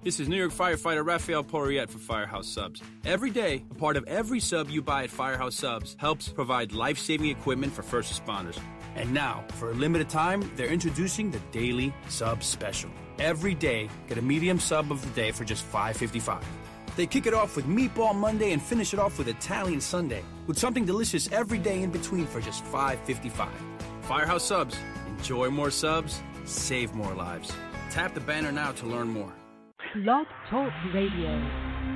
This is New York firefighter Raphael Porriette for Firehouse Subs. Every day, a part of every sub you buy at Firehouse Subs helps provide life-saving equipment for first responders. And now, for a limited time, they're introducing the Daily Sub Special. Every day, get a medium sub of the day for just $5.55. They kick it off with Meatball Monday and finish it off with Italian Sunday, with something delicious every day in between for just $5.55. Firehouse Subs. Enjoy more subs, save more lives. Tap the banner now to learn more. Blog Talk Radio.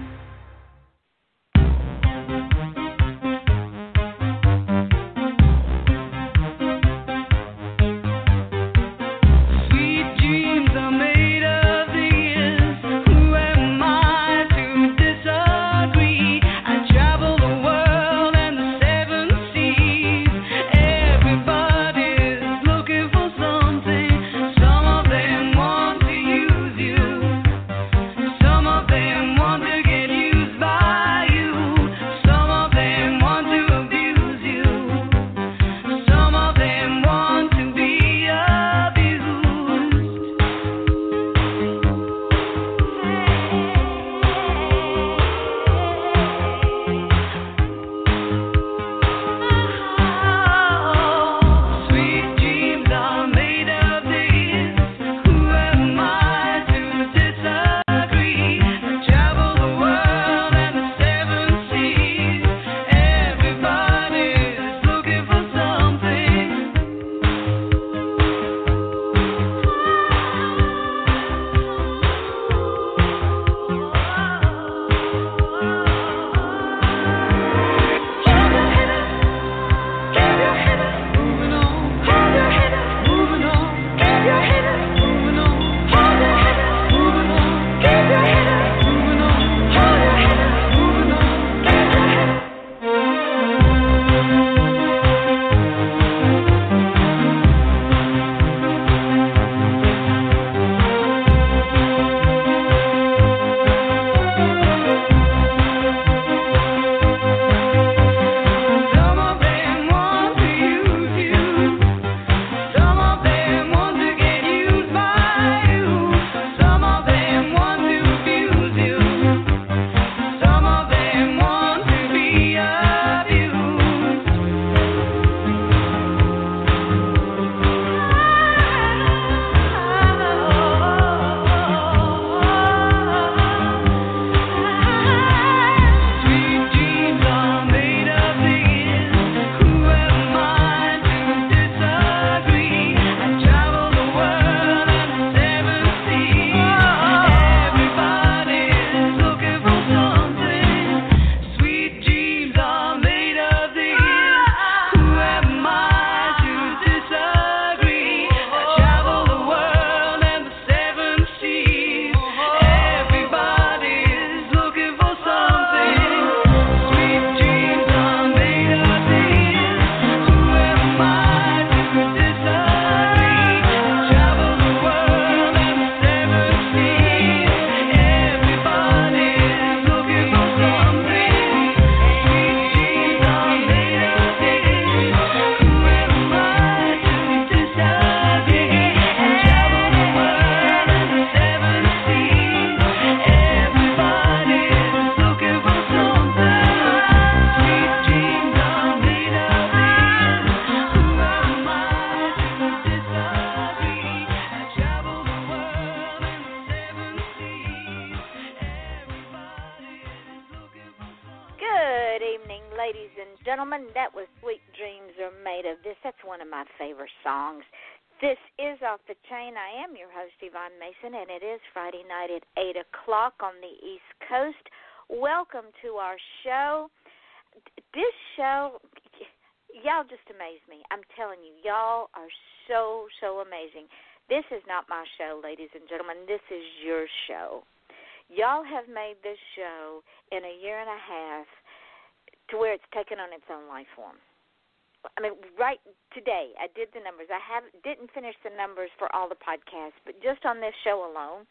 This is Off the Chain. I am your host, Yvonne Mason, and it is Friday night at 8 o'clock on the East Coast. Welcome to our show. This show, y'all just amaze me. I'm telling you, y'all are so amazing. This is not my show, ladies and gentlemen. This is your show. Y'all have made this show in a year and a half to where it's taken on its own life form. I mean, right today, I did the numbers. I didn't finish the numbers for all the podcasts, but just on this show alone,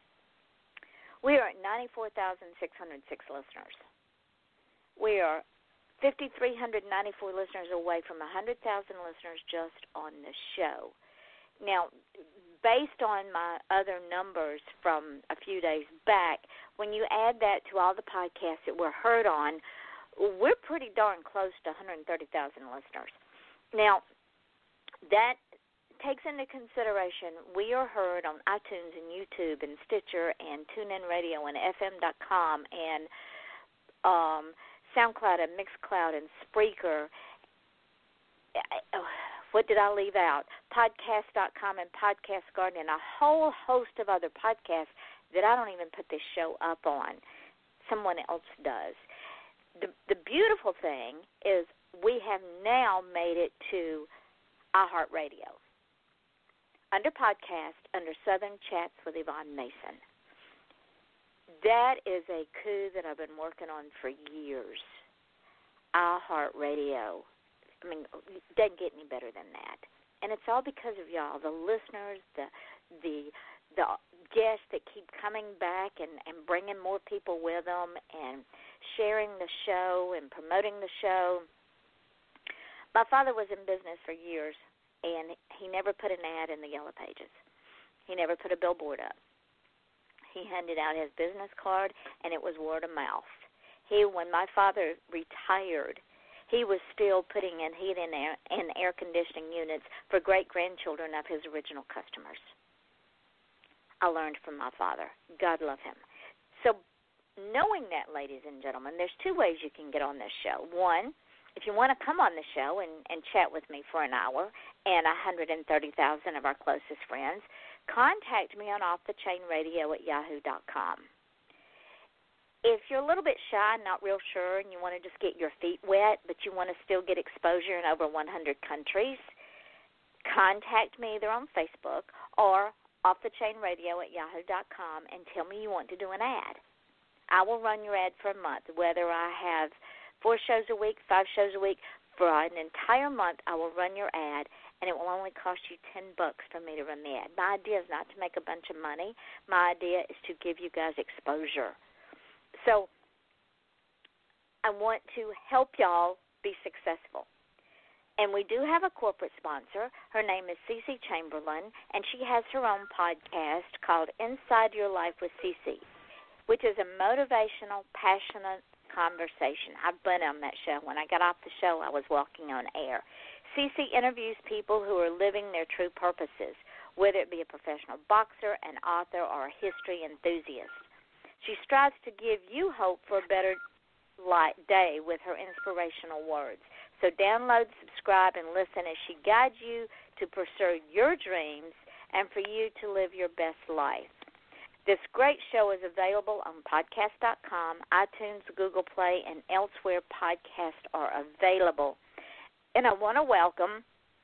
we are at 94,606 listeners. We are 5,394 listeners away from 100,000 listeners just on this show. Now, based on my other numbers from a few days back, when you add that to all the podcasts that we're heard on, we're pretty darn close to 130,000 listeners. Now, that takes into consideration we are heard on iTunes and YouTube and Stitcher and TuneIn Radio and FM.com and SoundCloud and Mixcloud and Spreaker. What did I leave out? Podcast.com and Podcast Garden and a whole host of other podcasts that I don't even put this show up on. Someone else does. The beautiful thing is we have now made it to iHeartRadio. Under podcast, under Southern Chats with Yvonne Mason. That is a coup that I've been working on for years. iHeartRadio. I mean, it doesn't get any better than that. And it's all because of y'all, the listeners, the guests that keep coming back and bringing more people with them and sharing the show and promoting the show. My father was in business for years, and he never put an ad in the Yellow Pages. He never put a billboard up. He handed out his business card, and it was word of mouth. When my father retired, he was still putting in heat and air conditioning units for great-grandchildren of his original customers. I learned from my father. God love him. So knowing that, ladies and gentlemen, there's two ways you can get on this show. One, if you want to come on the show and chat with me for an hour and 130,000 of our closest friends, contact me on offthechainradio@yahoo.com. If you're a little bit shy and not real sure and you want to just get your feet wet but you want to still get exposure in over 100 countries, contact me either on Facebook or offthechainradio@yahoo.com and tell me you want to do an ad. I will run your ad for a month, whether I have 4 shows a week, 5 shows a week. For an entire month, I will run your ad, and it will only cost you $10 for me to run the ad. My idea is not to make a bunch of money. My idea is to give you guys exposure. So I want to help y'all be successful. And we do have a corporate sponsor. Her name is Cece Chamberlain, and she has her own podcast called Inside Your Life with Cece, which is a motivational, passionate conversation. I've been on that show. When I got off the show, I was walking on air. Cece interviews people who are living their true purposes, whether it be a professional boxer, an author, or a history enthusiast. She strives to give you hope for a better day with her inspirational words. So download, subscribe, and listen as she guides you to pursue your dreams and for you to live your best life. This great show is available on podcast.com, iTunes, Google Play, and elsewhere podcasts are available. And I want to welcome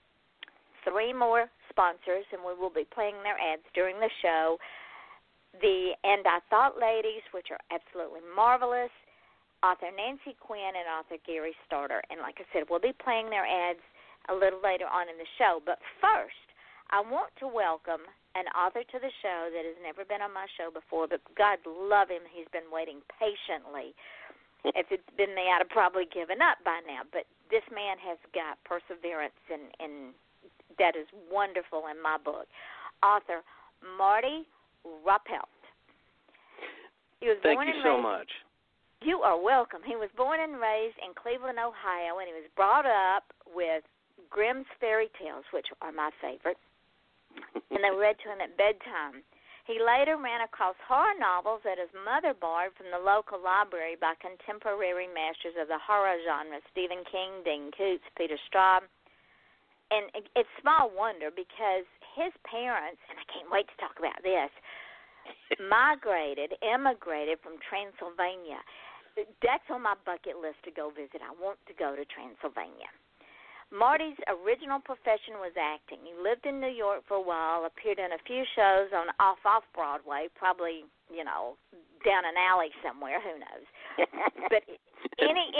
3 more sponsors, and we will be playing their ads during the show. The And I Thought Ladies, which are absolutely marvelous, author Nancy Quinn and author Gary Starter. And like I said, we'll be playing their ads a little later on in the show. But first, I want to welcome an author to the show that has never been on my show before, but God love him, he's been waiting patiently. If it's been me, I'd have probably given up by now. But this man has got perseverance, and that is wonderful in my book. Author Marty Roppelt. Thank you so much. You are welcome. He was born and raised in Cleveland, Ohio, and he was brought up with Grimm's fairy tales, which are my favorite, and they read to him at bedtime. He later ran across horror novels that his mother borrowed from the local library by contemporary masters of the horror genre, Stephen King, Dean Koontz, Peter Straub. And it's small wonder because his parents, and I can't wait to talk about this, emigrated from Transylvania. That's on my bucket list to go visit. I want to go to Transylvania. Marty's original profession was acting. He lived in New York for a while, appeared in a few shows on Off-Off-Broadway, probably, down an alley somewhere, who knows. But any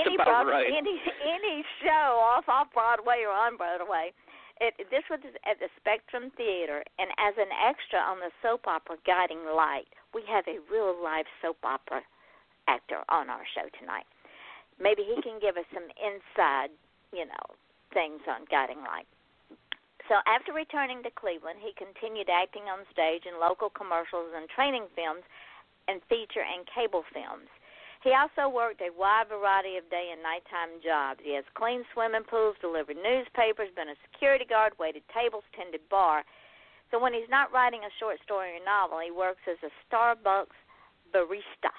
show Off-Broadway or on Broadway, this was at the Spectrum Theater, and as an extra on the soap opera Guiding Light. We have a real-life soap opera actor on our show tonight. Maybe he can give us some inside, things on Guiding Light. So after returning to Cleveland, he continued acting on stage in local commercials and training films and feature and cable films. He also worked a wide variety of day and nighttime jobs. He has cleaned swimming pools, delivered newspapers, been a security guard, waited tables, tended bar. So when he's not writing a short story or novel, he works as a Starbucks barista.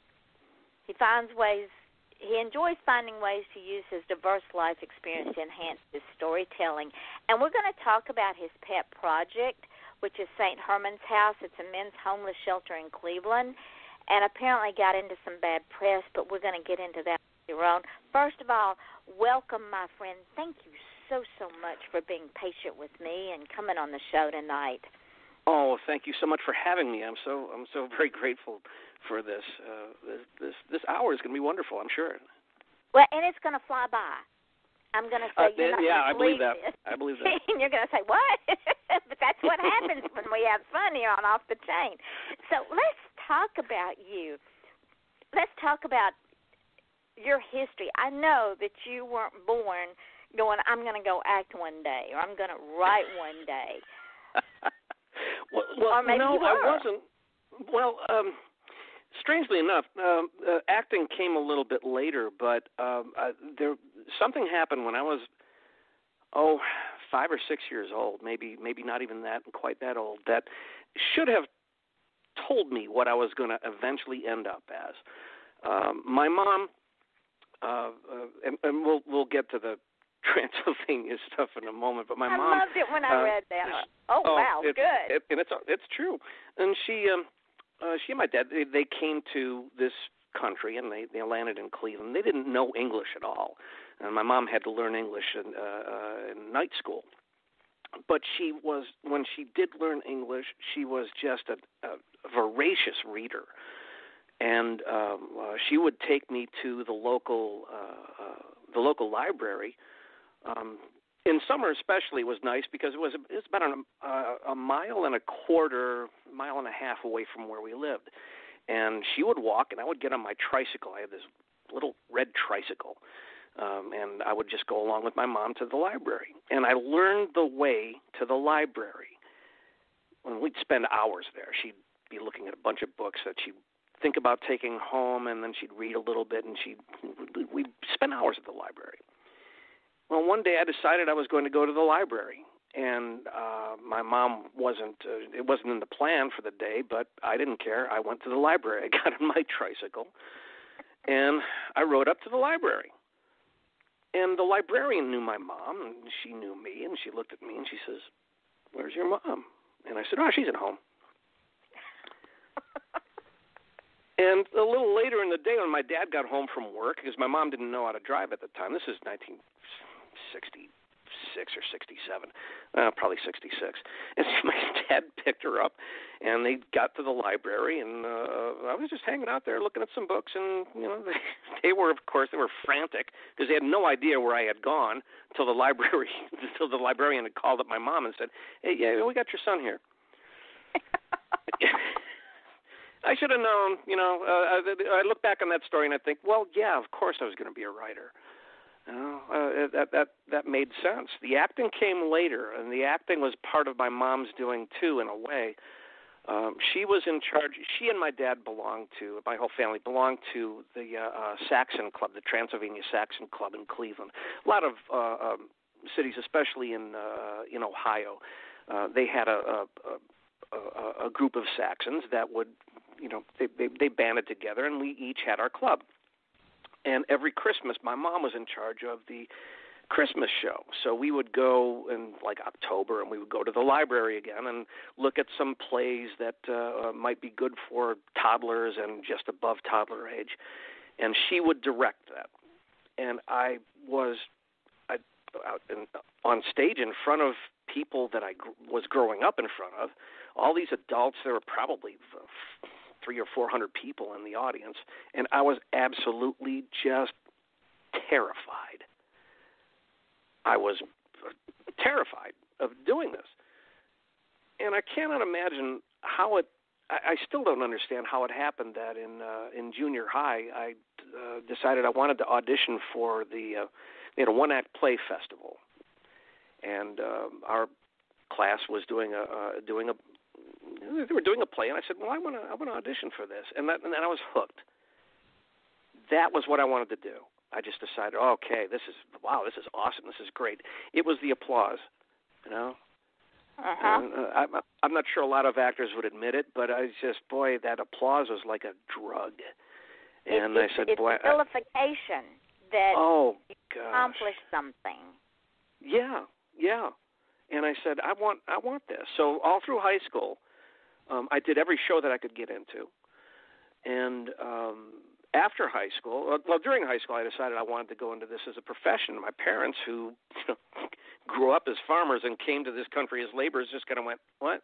He enjoys finding ways to use his diverse life experience to enhance his storytelling. And we're going to talk about his pet project, which is St. Herman's House. It's a men's homeless shelter in Cleveland, and apparently got into some bad press, but we're going to get into that later on. First of all, welcome, my friend. Thank you so much for being patient with me and coming on the show tonight. Oh, thank you so much for having me. I'm so very grateful for this. This hour is going to be wonderful, I'm sure. Well, and it's going to fly by. I'm going to say you're not I believe that. This. I believe that. And you're going to say, what? But that's what happens when we have fun here on Off the Chain. So let's talk about you. Let's talk about your history. I know that you weren't born going, I'm going to go act one day, or I'm going to write one day. Well, or maybe no, you were. I wasn't. Well, strangely enough, acting came a little bit later, but something happened when I was 5 or 6 years old, maybe not even that, quite that old, that should have told me what I was going to eventually end up as. My mom, and we'll get to the Transylvania stuff in a moment, but my mom. I loved it when I read that. Wow, good. And it's true. And she and my dad, they came to this country and they landed in Cleveland. They didn't know English at all, and my mom had to learn English in night school. But when she did learn English, she was just a voracious reader, and she would take me to the local library. In summer especially was nice because it was about a mile and a half away from where we lived. And she would walk and I would get on my tricycle. I had this little red tricycle. And I would just go along with my mom to the library. And I learned the way to the library. When we'd spend hours there, she'd be looking at a bunch of books that she'd think about taking home, and then she'd read a little bit, and we'd spend hours at the library. Well, one day I decided I was going to go to the library, and my mom it wasn't in the plan for the day, but I didn't care. I went to the library. I got on my tricycle, and I rode up to the library. And the librarian knew my mom, and she knew me, and she looked at me, and she says, "Where's your mom?" And I said, "Oh, she's at home." And a little later in the day when my dad got home from work, because my mom didn't know how to drive at the time, this is 1966 or 67, probably 66. And so my dad picked her up, and they got to the library, and I was just hanging out there looking at some books, and they were frantic because they had no idea where I had gone until the librarian had called up my mom and said, "Hey, yeah, we got your son here." I should have known, I look back on that story and I think, well, yeah, of course I was going to be a writer. That made sense. The acting came later, and the acting was part of my mom's doing too, in a way. She was in charge. She and my dad my whole family belonged to the Saxon Club, the Transylvania Saxon Club in Cleveland. A lot of cities, especially in Ohio, they had a group of Saxons that would, they banded together, and we each had our club. And every Christmas, my mom was in charge of the Christmas show. So we would go in like October, and we would go to the library again and look at some plays that might be good for toddlers and just above toddler age. And she would direct that. And I was out on stage in front of people that I was growing up in front of, all these adults. There were probably 300 or 400 people in the audience, and I was absolutely just terrified. I was terrified of doing this. And I cannot imagine how I still don't understand how it happened that in junior high I decided I wanted to audition for they had a one-act play festival. And our class was doing a play, and I said, well, I want to audition for this, and then I was hooked. That was what I wanted to do. I just decided, okay, this is awesome, this is great. It was the applause, you know. I'm not sure a lot of actors would admit it, but I just, boy, that applause was like a drug. And I said, boy, it's vilification that you accomplished something. Yeah. And I said, I want this. So all through high school, I did every show that I could get into. And after high school, during high school, I decided I wanted to go into this as a profession. My parents, who grew up as farmers and came to this country as laborers, just kind of went, what?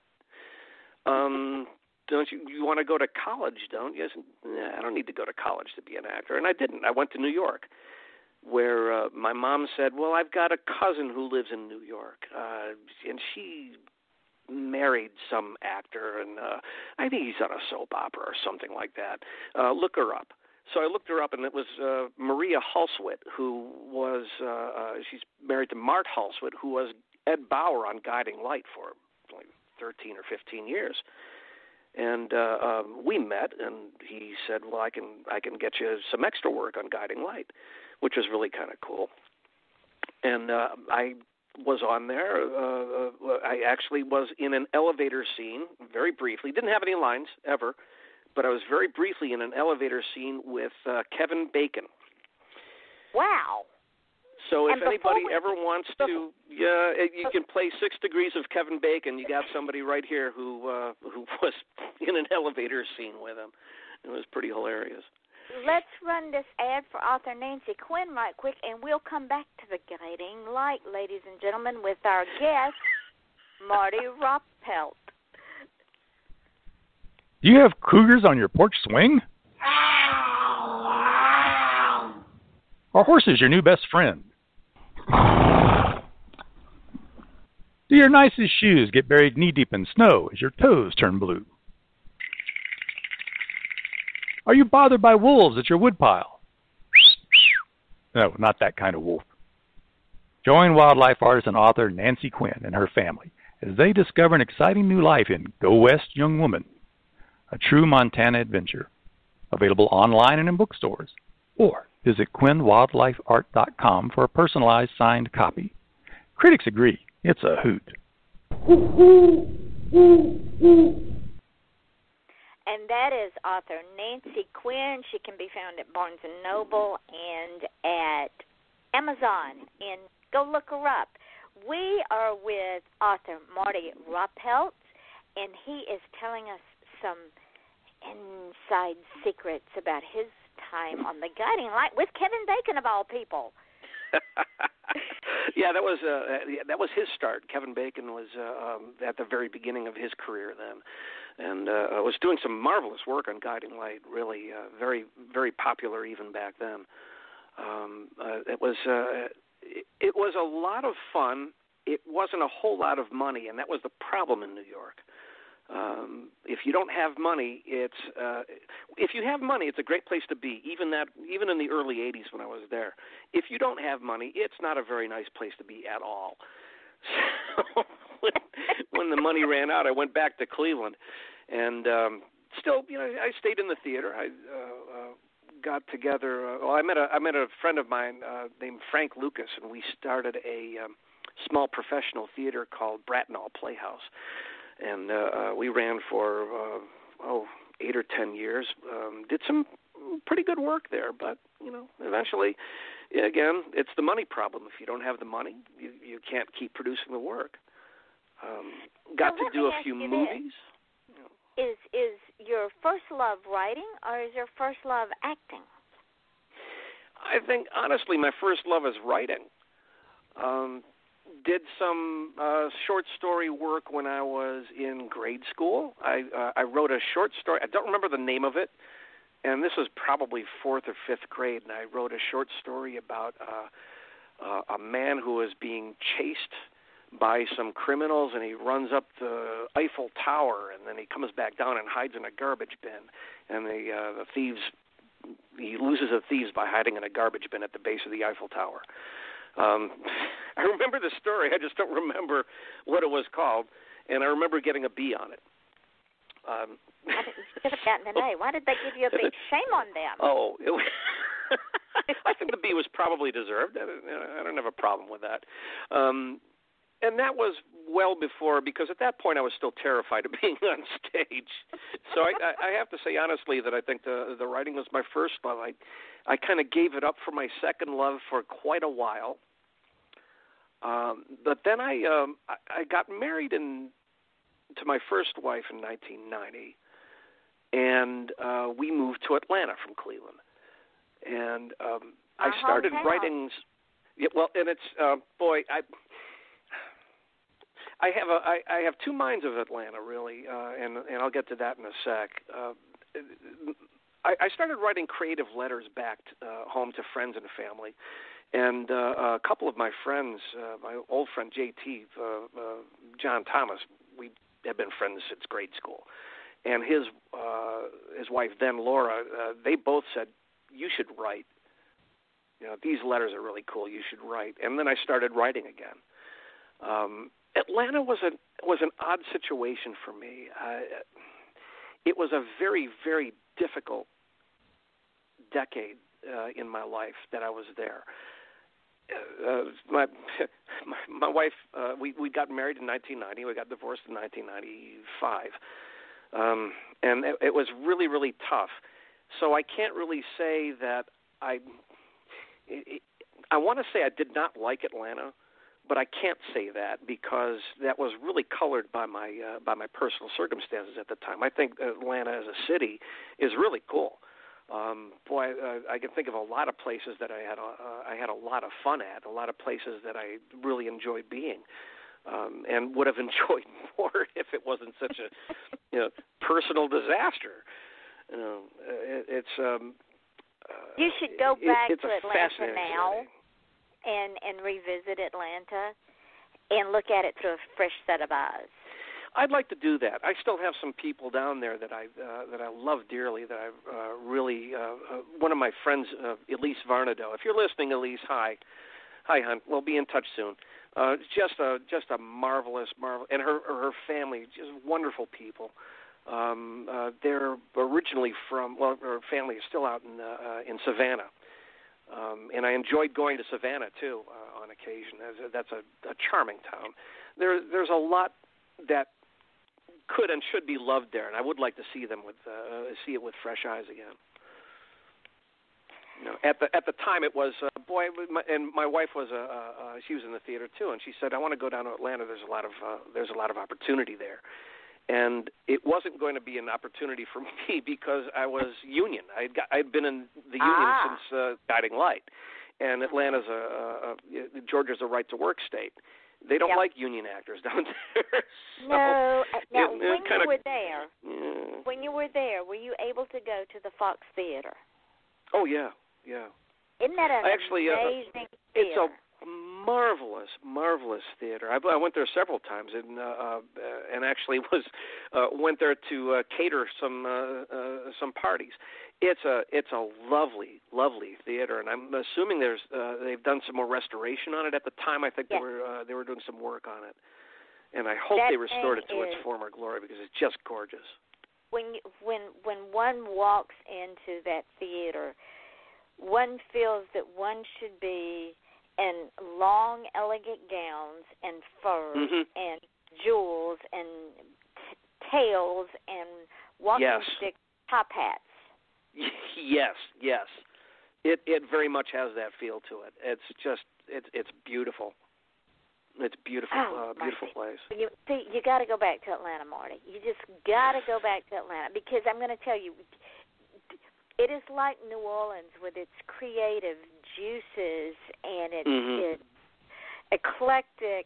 Don't you want to go to college, don't you? I said, nah, I don't need to go to college to be an actor. And I didn't. I went to New York, where my mom said, well, I've got a cousin who lives in New York, and she married some actor, and I think he's on a soap opera or something like that. Look her up. So I looked her up, and it was Maria Hulswit, who was, she's married to Mart Hulswit, who was Ed Bauer on Guiding Light for like 13 or 15 years. And we met, and he said, well, I can get you some extra work on Guiding Light, which was really kind of cool. And I was on there. I actually was in an elevator scene very briefly. Didn't have any lines ever, but I was very briefly in an elevator scene with Kevin Bacon. Wow. So if anybody ever wants to, you can play 6 Degrees of Kevin Bacon. You got somebody right here who was in an elevator scene with him. It was pretty hilarious. Let's run this ad for author Nancy Quinn right quick, and we'll come back to the Guiding Light, ladies and gentlemen, with our guest, Marty Roppelt. Do you have cougars on your porch swing? Are horses your new best friend? Do your nicest shoes get buried knee-deep in snow as your toes turn blue? Are you bothered by wolves at your woodpile? No, not that kind of wolf. Join wildlife artist and author Nancy Quinn and her family as they discover an exciting new life in Go West, Young Woman, a true Montana adventure. Available online and in bookstores. Or visit QuinnWildlifeArt.com for a personalized signed copy. Critics agree, it's a hoot. And that is author Nancy Quinn. She can be found at Barnes & Noble and at Amazon. And go look her up. We are with author Marty Roppelt, and he is telling us some inside secrets about his time on the Guiding Light with Kevin Bacon, of all people. Yeah, that was his start. Kevin Bacon was at the very beginning of his career then, and was doing some marvelous work on Guiding Light. Really, very, very popular even back then. It was a lot of fun. It wasn't a whole lot of money, and that was the problem in New York. If you don't have money, if you have money, it's a great place to be. Even in the early '80s when I was there, if you don't have money, it's not a very nice place to be at all. So when the money ran out, I went back to Cleveland, and still, I stayed in the theater. I got together. I met a friend of mine named Frank Lucas, and we started a small professional theater called Bracknell Playhouse. And we ran for 8 or 10 years. Did some pretty good work there, but eventually, again, it's the money problem. If you don't have the money, you can't keep producing the work. Got to do a few movies. Is your first love writing, or is your first love acting? I think honestly, my first love is writing. Did some short story work when I was in grade school. I wrote a short story. I don't remember the name of it, and this was probably 4th or 5th grade, and I wrote a short story about a man who was being chased by some criminals, and he runs up the Eiffel Tower, and then he comes back down and hides in a garbage bin, and the thieves, he loses the thieves by hiding in a garbage bin at the base of the Eiffel Tower. I remember the story. I just don't remember what it was called, and I remember getting a B on it. You should have gotten an A. Why did they give you a B? Shame on them. Oh, I think the B was probably deserved. I don't have a problem with that. And that was well before, because at that point I was still terrified of being on stage. So I have to say honestly that I think the writing was my first love. I kind of gave it up for my second love for quite a while. But then I got married to my first wife in 1990, and we moved to Atlanta from Cleveland. And I started writing. Yeah, well, and it's boy, I have two minds of Atlanta really, and I'll get to that in a sec. I started writing creative letters back home to friends and family, and a couple of my friends, my old friend JT, John Thomas, we have been friends since grade school, and his wife then Laura, they both said, "You should write. You know, these letters are really cool. You should write." And then I started writing again. Atlanta was an odd situation for me. It was a very, very difficult decade in my life that I was there. My wife, we got married in 1990. We got divorced in 1995, and it was really, really tough. So I can't really say that I want to say I did not like Atlanta, but I can't say that because that was really colored by my personal circumstances at the time. I think Atlanta as a city is really cool. Boy, I can think of a lot of places that I had a lot of fun at, a lot of places that I really enjoyed being, and would have enjoyed more if it wasn't such a personal disaster. It's you should go back it's to a Atlanta now city. and revisit Atlanta and look at it through a fresh set of eyes. I'd like to do that. I still have some people down there that I love dearly. That I really one of my friends, Elise Varnado. If you're listening, Elise, hi, hon. We'll be in touch soon. Just a marvelous, and her family, just wonderful people. They're originally from, well, her family is still out in Savannah, and I enjoyed going to Savannah too on occasion. That's a charming town. There's a lot that could and should be loved there, and I would like to see it with fresh eyes again. At the time it was and my wife was she was in the theater too, and she said, "I want to go down to Atlanta. There's a lot of opportunity there." And it wasn't going to be an opportunity for me because I was union. I'd been in the union since Guiding Light, and Atlanta's Georgia's a right to work state. They don't like union actors down there. So no. Now, when you were there, were you able to go to the Fox Theater? Oh yeah. Isn't that an amazing theater? It's a marvelous theater. I went there several times, and actually went there to cater some parties. It's a lovely theater, and I'm assuming they've done some more restoration on it. At the time, I think they were doing some work on it, and I hope they restored it to its former glory because it's just gorgeous. When one walks into that theater, one feels that one should be in long, elegant gowns and furs and jewels and tails and walking stick top hats. Yes. It very much has that feel to it. It's just it's beautiful. It's beautiful, beautiful place. You got to go back to Atlanta, Marty. You just got to go back to Atlanta because I'm going to tell you, it is like New Orleans with its creative juices and its eclectic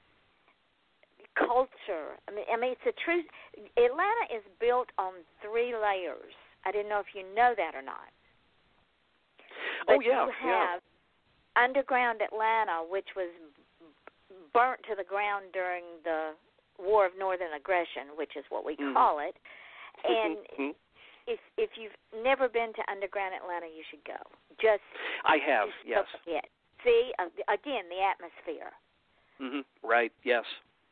culture. I mean, it's a true. Atlanta is built on 3 layers. I didn't know if you know that or not. But you have underground Atlanta, which was burnt to the ground during the War of Northern Aggression, which is what we call it. And if you've never been to underground Atlanta, you should go. I have, yes. See, again, the atmosphere. Right. Yes.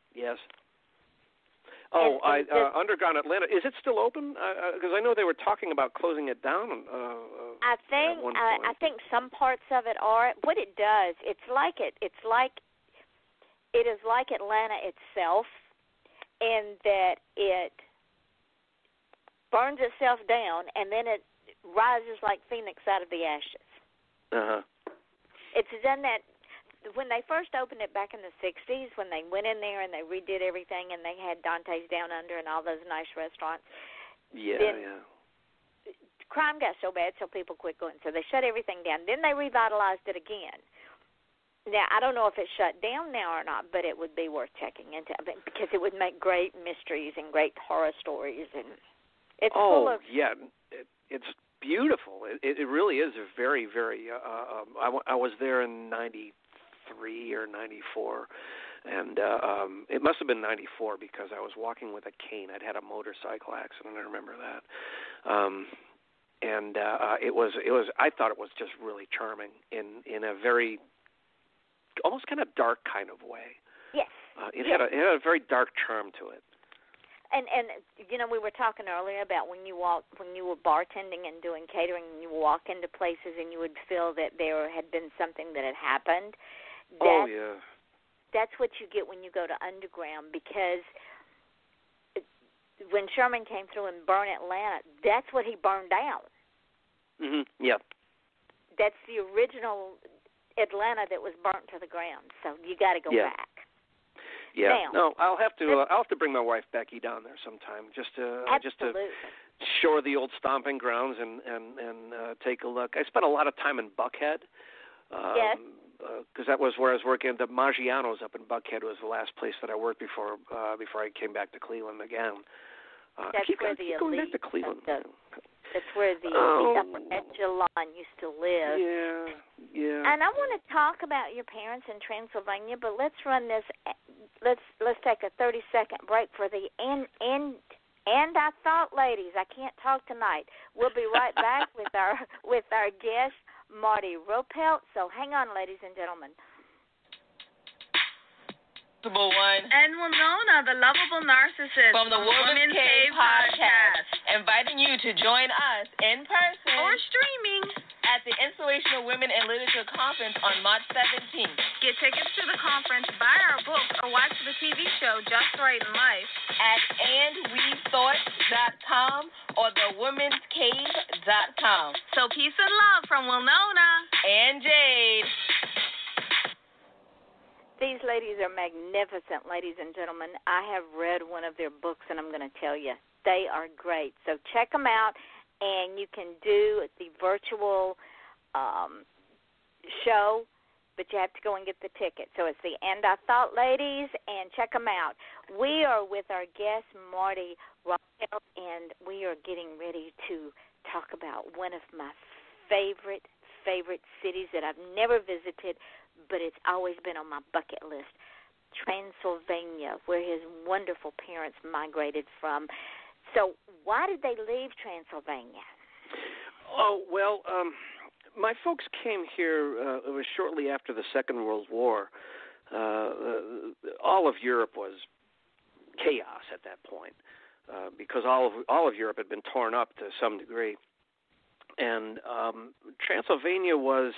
Oh, Underground Atlanta. Is it still open? Because I know they were talking about closing it down. I think some parts of it are. What it does, it is like Atlanta itself, in that it burns itself down and then it rises like Phoenix out of the ashes. It's done that. When they first opened it back in the 60s, when they went in there and they redid everything and they had Dante's Down Under and all those nice restaurants, crime got so bad so people quit going. So they shut everything down. Then they revitalized it again. Now, I don't know if it's shut down now or not, but it would be worth checking into because it would make great mysteries and great horror stories. And it's full of... it's beautiful. It really is a very, very... I was there in 93 or 94, and it must have been 94 because I was walking with a cane. I'd had a motorcycle accident. I remember that, and it was. I thought it was just really charming in a very almost kind of dark kind of way. Yes, it had a very dark charm to it. And you know, we were talking earlier about when you were bartending and doing catering, and you walk into places and you would feel that there had been something that had happened. That's what you get when you go to Underground, because when Sherman came through and burned Atlanta, that's what he burned down. Yeah. That's the original Atlanta that was burnt to the ground. So you got to go back. Yeah. Now, no, I'll have to bring my wife Becky down there sometime just to show the old stomping grounds and take a look. I spent a lot of time in Buckhead. Yes. Because that was where I was working. The Maggiano's up in Buckhead was the last place that I worked before I came back to Cleveland again. That's where the elite. Back to Cleveland. That's where the upper echelon used to live. Yeah. And I want to talk about your parents in Transylvania, but let's run this. Let's take a 30-second break for the end. And I thought, ladies, I can't talk tonight. We'll be right back with our guest, Marty Roppelt. So hang on, ladies and gentlemen. One. And Winona, the lovable narcissist from the Woman's Cave podcast, inviting you to join us in person or streaming at the Inspirational Women in Literature Conference on March 17th. Get tickets to the conference, buy our books, or watch the TV show Just Right in Life at andwethought.com or thewomenscave.com. So peace and love from Winona and Jade. These ladies are magnificent, ladies and gentlemen. I have read one of their books, and I'm going to tell you, they are great. So check them out, and you can do the virtual show, but you have to go and get the ticket. So it's the And I Thought ladies, and check them out. We are with our guest, Marty Roppelt, and we are getting ready to talk about one of my favorite cities that I've never visited, but it's always been on my bucket list, Transylvania, where his wonderful parents migrated from. So why did they leave Transylvania? Oh, well, my folks came here, it was shortly after the Second World War. All of Europe was chaos at that point because all of Europe had been torn up to some degree. And Transylvania was...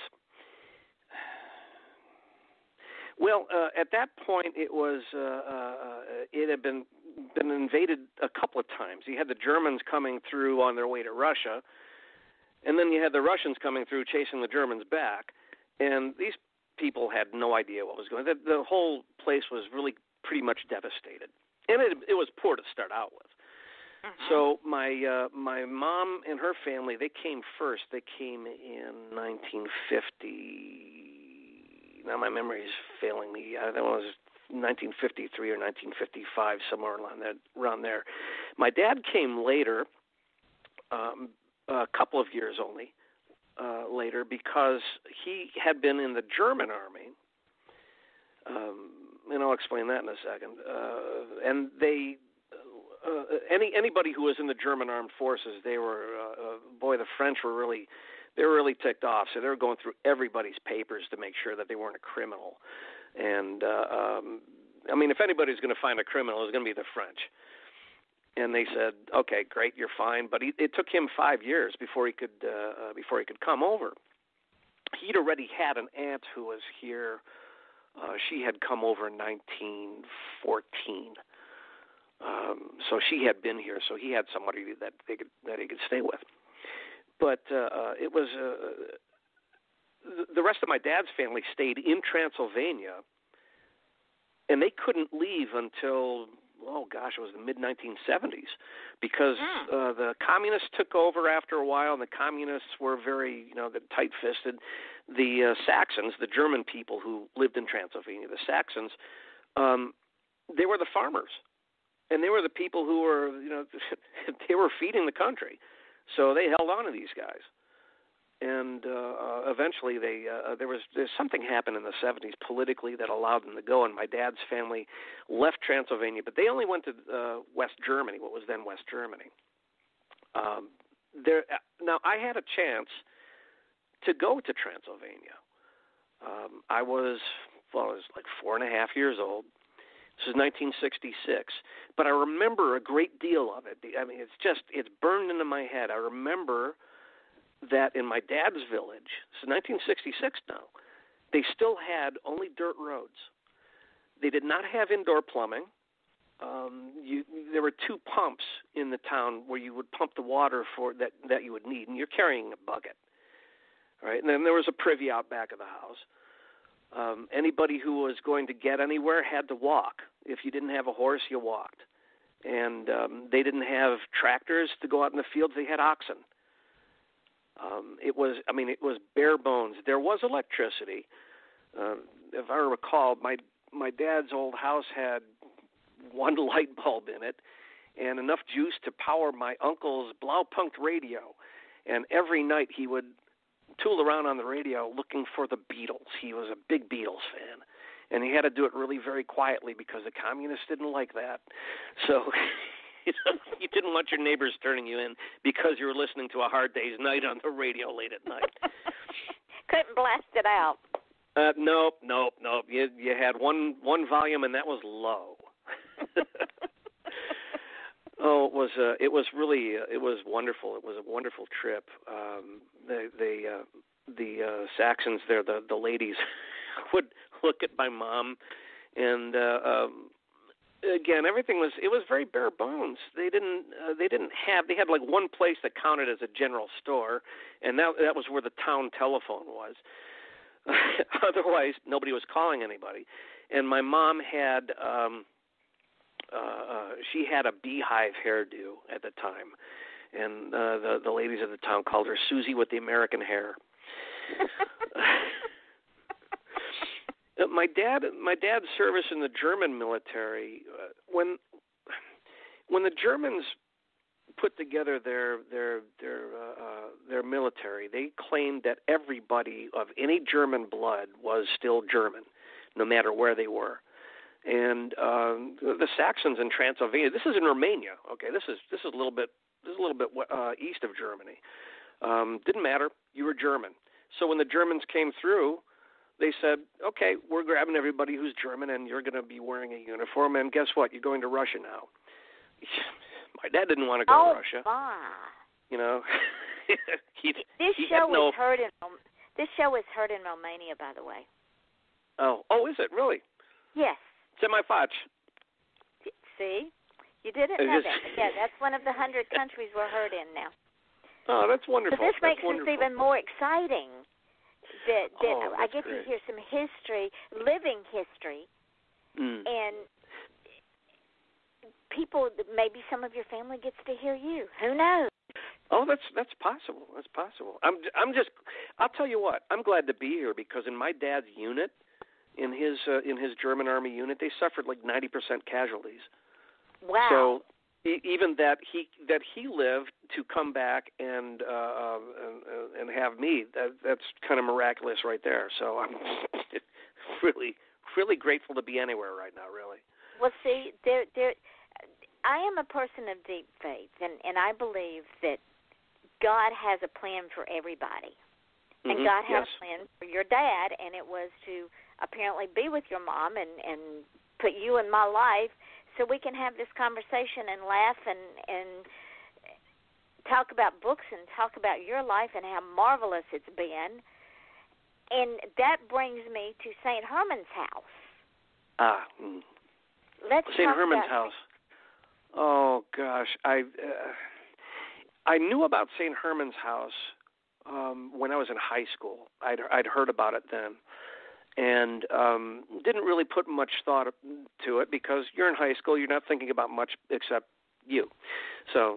Well, at that point, it was it had been invaded a couple of times. You had the Germans coming through on their way to Russia, and then you had the Russians coming through chasing the Germans back. And these people had no idea what was going on. The whole place was really pretty much devastated, and it was poor to start out with. So my mom and her family, they came first. They came in 1950. Now my memory is failing me. That was 1953 or 1955, somewhere around there. My dad came later, a couple of years only later, because he had been in the German army, and I'll explain that in a second. And they, anybody who was in the German armed forces, they were, the French were really they were really ticked off. So they were going through everybody's papers to make sure that they weren't a criminal. And I mean, if anybody's going to find a criminal, it's going to be the French. And they said, "Okay, great, you're fine." But it took him 5 years before he could come over. He'd already had an aunt who was here. She had come over in 1914, so she had been here. So he had somebody that he could stay with. But it was the rest of my dad's family stayed in Transylvania, and they couldn't leave until, it was the mid-1970s, because the communists took over after a while, and the communists were very, tight-fisted. The Saxons, the German people who lived in Transylvania, the Saxons, they were the farmers, and they were the people who were, they were feeding the country, so they held on to these guys. And eventually, there's something happened in the 70s politically that allowed them to go. And my dad's family left Transylvania, but they only went to West Germany, what was then West Germany. Now, I had a chance to go to Transylvania. I was like 4.5 years old. This is 1966, but I remember a great deal of it. I mean, it's burned into my head. I remember that in my dad's village, this is 1966 now, they still had only dirt roads. They did not have indoor plumbing. There were 2 pumps in the town where you would pump the water for that you would need, and you're carrying a bucket, right? And then there was a privy out back of the house. Anybody who was going to get anywhere had to walk. If you didn't have a horse, you walked. And they didn't have tractors to go out in the fields. They had oxen. It was bare bones. There was electricity. If I recall, my dad's old house had 1 light bulb in it and enough juice to power my uncle's Blaupunkt radio. And every night he would tool around on the radio looking for the Beatles. He was a big Beatles fan. And he had to do it really very quietly because the communists didn't like that. So you didn't want your neighbors turning you in because you were listening to A Hard Day's Night on the radio late at night. Couldn't blast it out. Nope. You had one volume, and that was low. It was wonderful. It was a wonderful trip. The Saxons there, the ladies would look at my mom, and again, everything was very bare bones. They had like one place that counted as a general store, and that was where the town telephone was. Otherwise, nobody was calling anybody. And my mom had she had a beehive hairdo at the time, and the ladies of the town called her Susie with the American hair. My dad's service in the German military, when the Germans put together their military, they claimed that everybody of any German blood was still German, no matter where they were. And the Saxons in Transylvania, this is in Romania. Okay, this is a little bit east of Germany. Didn't matter, you were German. So when the Germans came through, they said, okay, we're grabbing everybody who's German, and you're going to be wearing a uniform, and guess what? You're going to Russia now. My dad didn't want to go to Russia. My. You know, This show is heard in Romania, by the way. Oh, is it really? Yes. It's in my fudge. See? You didn't know that. Yeah, that's one of the 100 countries we're heard in now. Oh, that's wonderful. So this makes this even more exciting. That I get great. to hear some history, living history, and people, maybe some of your family gets to hear you. Who knows? Oh, that's possible. That's possible. I'll tell you what. I'm glad to be here because in my dad's unit, in his German Army unit, they suffered like 90% casualties. Wow. So even that he lived to come back and have me, that's kind of miraculous right there. So I'm really, really grateful to be anywhere right now, really. Well, see, I am a person of deep faith, and I believe that God has a plan for everybody. And God had a plan for your dad, and it was to apparently be with your mom and put you in my life so we can have this conversation and laugh and talk about books and talk about your life and how marvelous it's been. And that brings me to St. Herman's house. Let's St. talk Herman's about house. Oh, gosh. I knew about St. Herman's house when I was in high school. I'd heard about it then. And didn't really put much thought to it because you're in high school, you're not thinking about much except you. So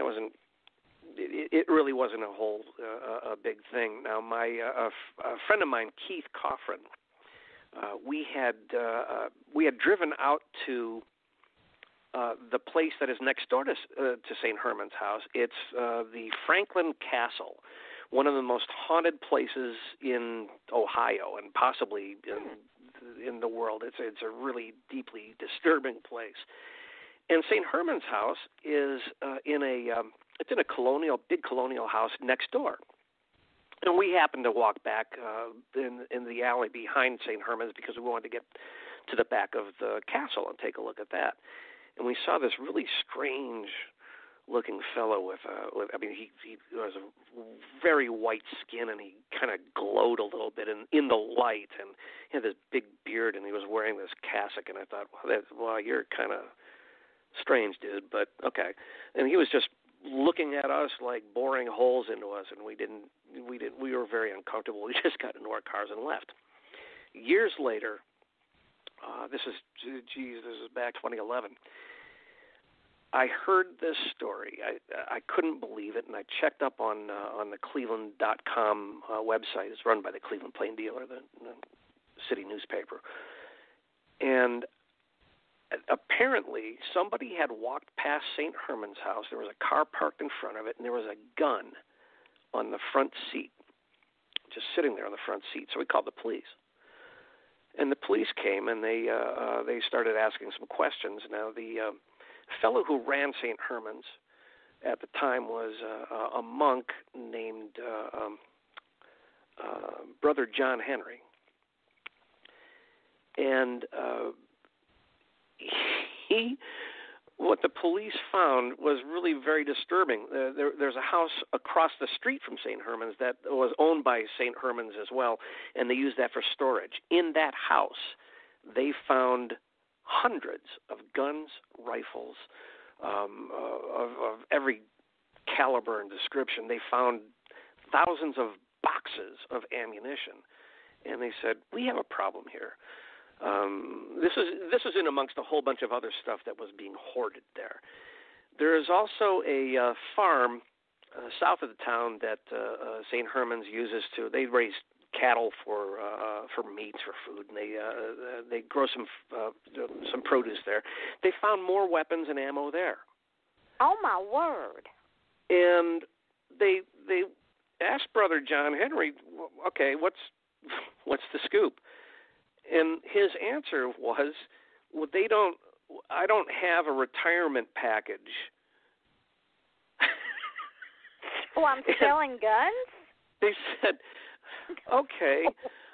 it really wasn't a big thing. Now, a friend of mine, Keith Coffrin, we had driven out to the place that is next door to St. Herman's house. It's the Franklin Castle, one of the most haunted places in Ohio and possibly in the world. It's a really deeply disturbing place. And St. Herman's house is in a big colonial house next door. And we happened to walk back in the alley behind St. Herman's because we wanted to get to the back of the castle and take a look at that. And we saw this really strange-looking fellow he was a very white skin, and he kind of glowed a little bit in the light, and he had this big beard, and he was wearing this cassock, and I thought, well, you're kind of strange, dude, but okay. And he was just looking at us like boring holes into us, and we were very uncomfortable. We just got into our cars and left. Years later, this is back 2011. I heard this story. I couldn't believe it, and I checked up on the Cleveland.com website. It's run by the Cleveland Plain Dealer, the city newspaper. And apparently somebody had walked past St. Herman's house. There was a car parked in front of it, and there was a gun on the front seat, just sitting there on the front seat. So we called the police. And the police came, and they started asking some questions. Now, the fellow who ran St. Herman's at the time was a monk named Brother John Henry. And what the police found was really very disturbing. There's a house across the street from St. Herman's that was owned by St. Herman's as well, and they used that for storage. In that house, they found hundreds of guns, rifles, of every caliber and description. They found thousands of boxes of ammunition, and they said, we have a problem here. This is in amongst a whole bunch of other stuff that was being hoarded there. There is also a farm south of the town that St. Herman's uses they raise cattle for meats, for food, and they grow some produce there. They found more weapons and ammo there. Oh my word! And they asked Brother John Henry, okay, what's the scoop? And his answer was, well, I don't have a retirement package. Oh, I'm selling guns? They said, okay.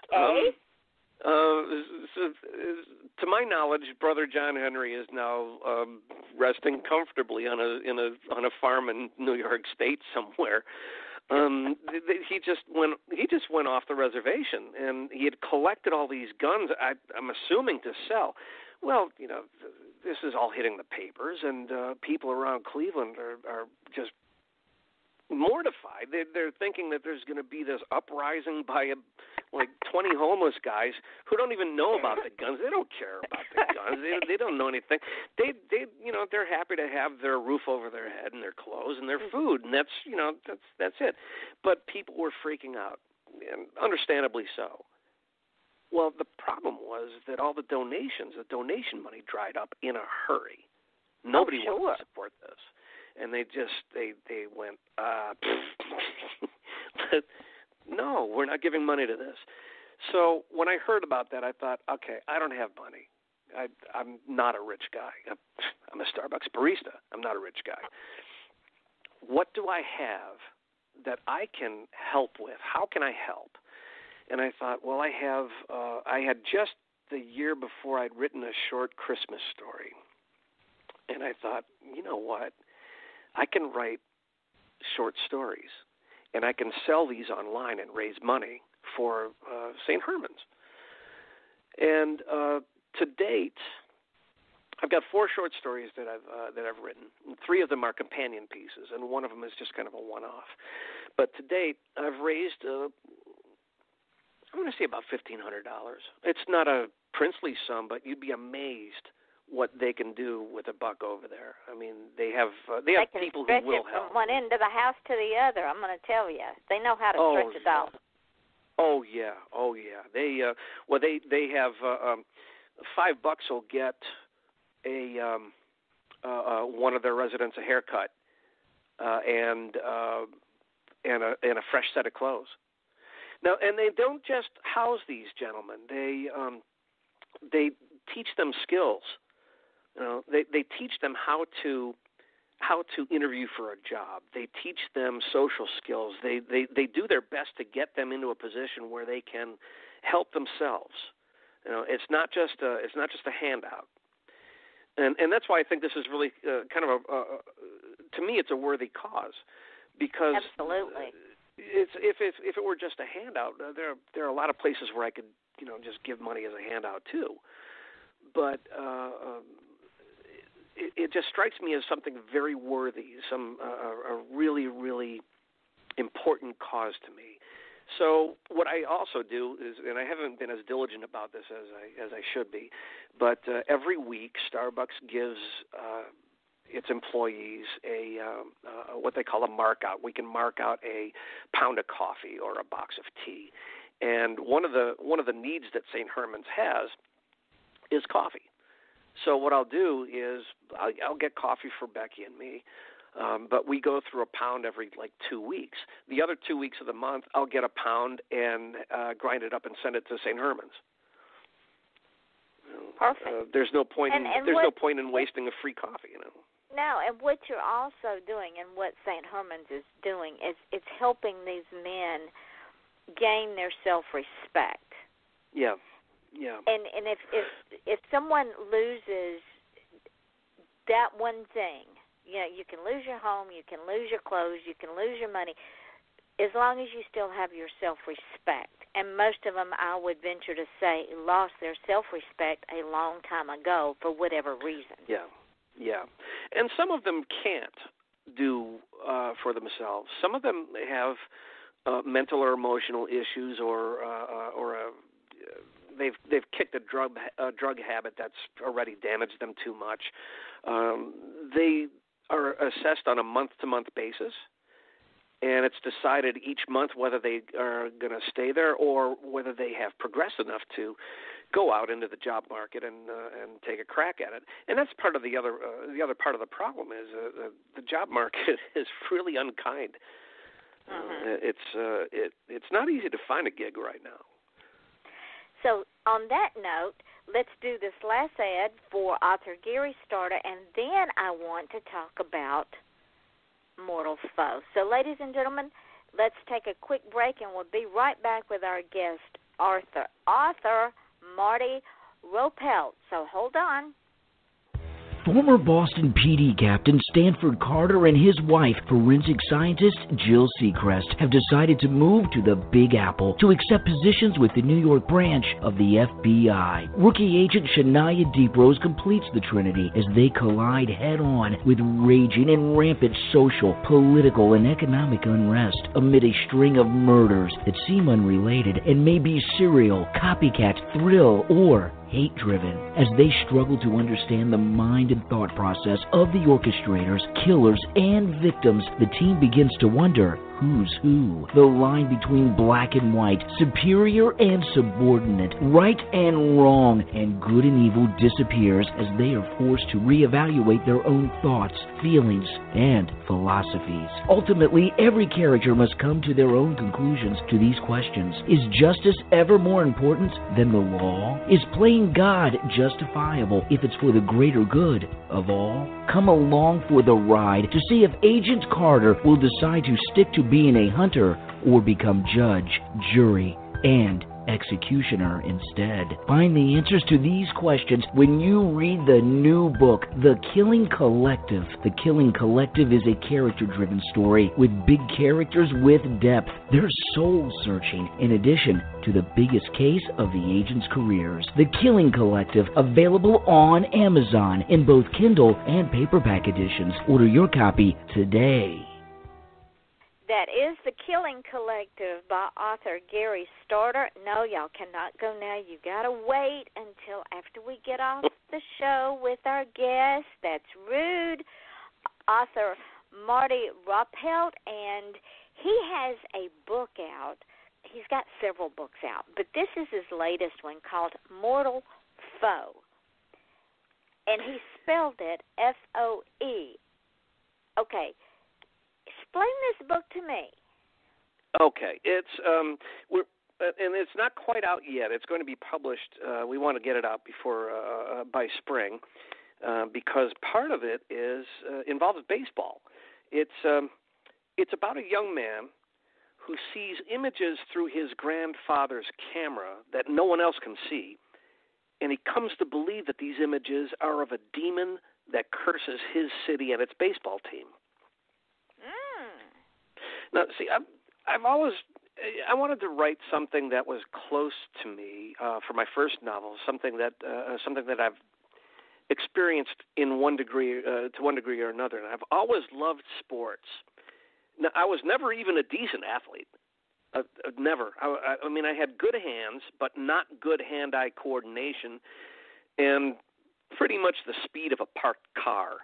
To my knowledge, Brother John Henry is now resting comfortably on a farm in New York State somewhere. He just went off the reservation, and he had collected all these guns. I'm assuming to sell. Well, this is all hitting the papers, and people around Cleveland are just mortified. They're thinking that there's going to be this uprising by 20 homeless guys who don't even know about the guns. They don't care about the guns. They don't know anything. They're happy to have their roof over their head and their clothes and their food, and that's it. But people were freaking out, and understandably so. Well, the problem was that all the donation money dried up in a hurry. Nobody wanted to support this. And they went, no, we're not giving money to this. So when I heard about that, I thought, okay, I don't have money. I'm not a rich guy. I'm a Starbucks barista. I'm not a rich guy. What do I have that I can help with? How can I help? And I thought, well, I had just the year before I'd written a short Christmas story. And I thought, you know what? I can write short stories, and I can sell these online and raise money for St. Herman's. And to date, I've got 4 short stories that I've written. 3 of them are companion pieces, and one of them is just kind of a one-off. But to date, I've raised, I'm going to say about $1,500. It's not a princely sum, but you'd be amazed what they can do with a buck over there. I mean, they have people who will help. From one end of the house to the other. I'm going to tell you, they know how to stretch it out. Oh yeah. They have $5 will get one of their residents a haircut and a fresh set of clothes. Now, and they don't just house these gentlemen. They teach them skills. You know, they teach them how to interview for a job. They teach them social skills. They do their best to get them into a position where they can help themselves. You know, it's not just a handout. And that's why I think this is really kind of to me it's a worthy cause, because absolutely. If it were just a handout, there are a lot of places where I could just give money as a handout too, but it just strikes me as something very worthy, a really, really important cause to me. So what I also do is, and I haven't been as diligent about this as I should be, but every week Starbucks gives its employees a what they call a mark out. We can mark out a pound of coffee or a box of tea, and one of the needs that St. Herman's has is coffee. So what I'll do is I'll get coffee for Becky and me, but we go through a pound every 2 weeks. The other 2 weeks of the month, I'll get a pound and grind it up and send it to St. Herman's. Perfect. There's no point in wasting a free coffee, No, and what you're also doing, and what St. Herman's is doing, is it's helping these men gain their self-respect. Yeah. Yeah. And if someone loses that one thing, you can lose your home, you can lose your clothes, you can lose your money, as long as you still have your self-respect. And most of them, I would venture to say, lost their self-respect a long time ago for whatever reason. Yeah. And some of them can't do for themselves. Some of them have mental or emotional issues, or they've kicked a drug habit that's already damaged them too much. They are assessed on a month-to-month basis, and it's decided each month whether they are going to stay there or whether they have progressed enough to go out into the job market and take a crack at it. And that's part of the other part of the problem is the job market is really unkind. It's not easy to find a gig right now. So on that note, let's do this last ad for author Gary Starter, and then I want to talk about Mortal Foe. So, ladies and gentlemen, let's take a quick break, and we'll be right back with our guest, author Marty Roppelt. So hold on. Former Boston PD Captain Stanford Carter and his wife, forensic scientist Jill Seacrest, have decided to move to the Big Apple to accept positions with the New York branch of the FBI. Rookie agent Shania Deeprose completes the trinity as they collide head-on with raging and rampant social, political, and economic unrest amid a string of murders that seem unrelated and may be serial, copycat, thrill, or hate-driven. As they struggle to understand the mind and thought process of the orchestrators, killers, and victims, the team begins to wonder who's who. The line between black and white, superior and subordinate, right and wrong, and good and evil disappears as they are forced to reevaluate their own thoughts, feelings, and philosophies. Ultimately, every character must come to their own conclusions to these questions. Is justice ever more important than the law? Is playing God justifiable if it's for the greater good of all? Come along for the ride to see if Agent Carter will decide to stick to being a hunter or become judge, jury, and executioner instead? Find the answers to these questions when you read the new book, The Killing Collective. The Killing Collective is a character-driven story with big characters with depth. They're soul-searching in addition to the biggest case of the agents' careers. The Killing Collective, available on Amazon in both Kindle and paperback editions. Order your copy today. That is The Killing Collective by author Gary Starter. No, y'all cannot go now. You got to wait until after we get off the show with our guest. That's rude. Author Marty Roppelt, and he has a book out. He's got several books out, but this is his latest one called Mortal Foe. And he spelled it F-O-E. Okay. Explain this book to me. Okay, it's and it's not quite out yet. It's going to be published. We want to get it out before by spring, because part of it is involves baseball. It's about a young man who sees images through his grandfather's camera that no one else can see, and he comes to believe that these images are of a demon that curses his city and its baseball team. Now, see, I've always I wanted to write something that was close to me for my first novel, something that I've experienced in one degree to one degree or another. And I've always loved sports. Now, I was never even a decent athlete. Never. I mean, I had good hands, but not good hand-eye coordination, and pretty much the speed of a parked car.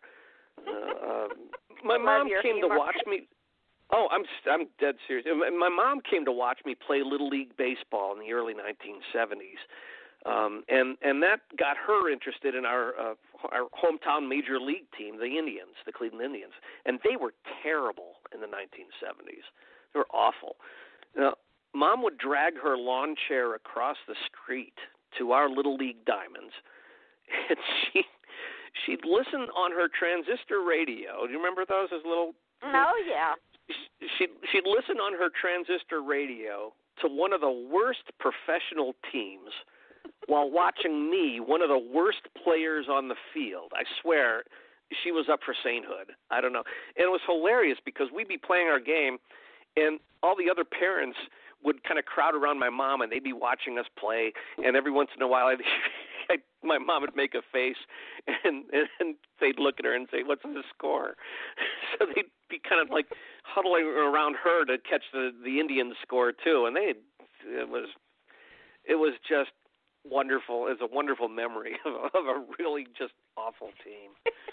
My mom came to watch me. Oh, I'm dead serious. My mom came to watch me play Little League baseball in the early 1970s, and that got her interested in our hometown major league team, the Indians, the Cleveland Indians, and they were terrible in the 1970s. They were awful. Now, Mom would drag her lawn chair across the street to our Little League diamonds, and she'd listen on her transistor radio. Do you remember those as little? Oh, yeah. She'd listen on her transistor radio to one of the worst professional teams while watching me, one of the worst players on the field. I swear, she was up for sainthood. I don't know. And it was hilarious because we'd be playing our game, and all the other parents would kind of crowd around my mom, and they'd be watching us play. And every once in a while, my mom would make a face, and they'd look at her and say, "What's the score?" So they'd be kind of like huddling around her to catch the Indians score too. And it was just wonderful. It's a wonderful memory of a really just awful team.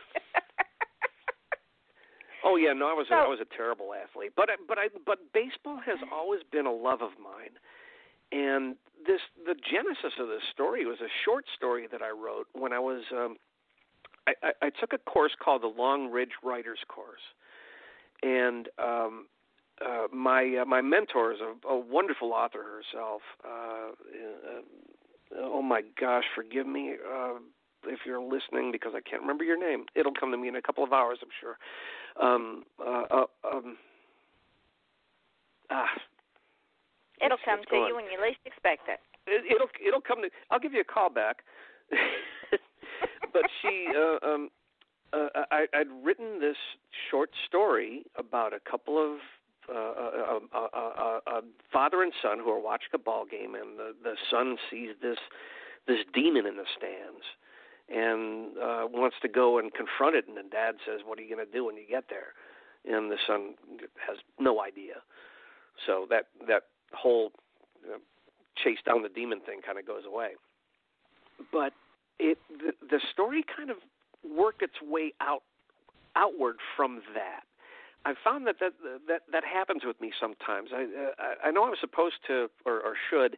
Oh yeah, no, I was a terrible athlete, but baseball has always been a love of mine, and the genesis of this story was a short story that I wrote when I was I took a course called the Long Ridge Writers Course, and my mentor is a wonderful author herself. Oh my gosh, forgive me if you're listening because I can't remember your name. It'll come to me in a couple of hours, I'm sure. It'll come to you when you least expect it. It'll come to. I'll give you a call back. But I'd written this short story about a couple of a father and son who are watching a ball game, and the son sees this demon in the stands and wants to go and confront it, and the dad says, "What are you going to do when you get there?" And the son has no idea. So that whole chase down the demon thing kind of goes away. But the story kind of worked its way outward from that. I found that happens with me sometimes. I know I'm supposed to or should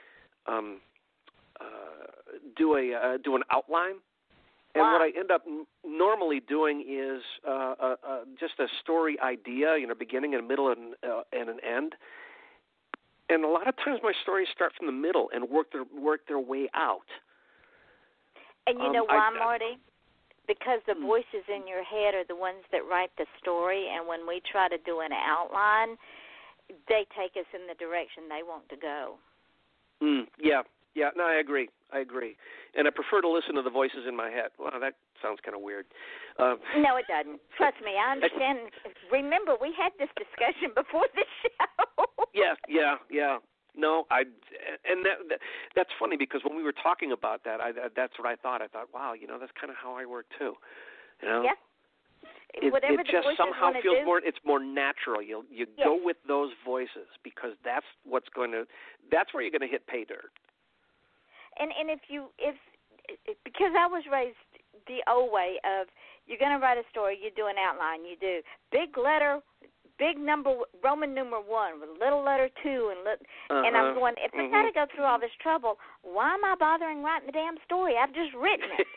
do an outline, and what I end up normally doing is just a story idea, beginning and a middle and an end. And a lot of times my stories start from the middle and work their way out. And you know why, Marty? Because the voices in your head are the ones that write the story, and when we try to do an outline, they take us in the direction they want to go. Yeah. No, I agree. And I prefer to listen to the voices in my head. Well, that sounds kind of weird. No, it doesn't. Trust me, I understand. Remember, we had this discussion before the show. Yeah. No, that's funny because when we were talking about that, that's what I thought. I thought, wow, that's kind of how I work too. Yeah. It just somehow feels more. It's more natural. You go with those voices because that's where you're going to hit pay dirt. And if because I was raised the old way of you're going to write a story, you do an outline, you do big letter, big number, Roman numeral 1 with little letter 2, and I'm going, if I got to go through all this trouble, why am I bothering writing the damn story? I've just written it.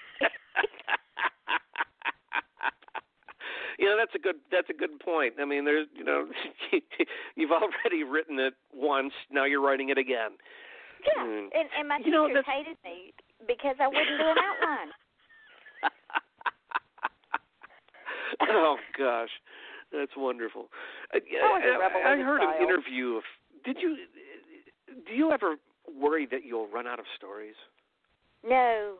That's a good point. I mean, there's you've already written it once. Now you're writing it again. Yeah, and my teachers hated me because I wouldn't do an outline. Oh gosh, that's wonderful. I heard an interview of. Do you ever worry that you'll run out of stories? No.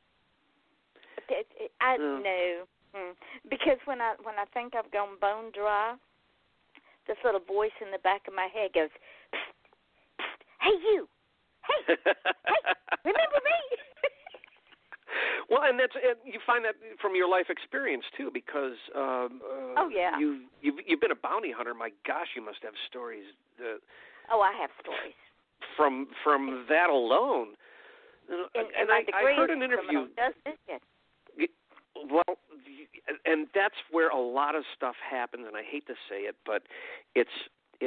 No. Because when I think I've gone bone dry, this little voice in the back of my head goes, psst, psst, "Hey you, hey, remember me?" Well, and you find that from your life experience too, because you've been a bounty hunter. My gosh, you must have stories. I have stories from that alone. And I heard an interview. Well, and that's where a lot of stuff happens, and I hate to say it, but it's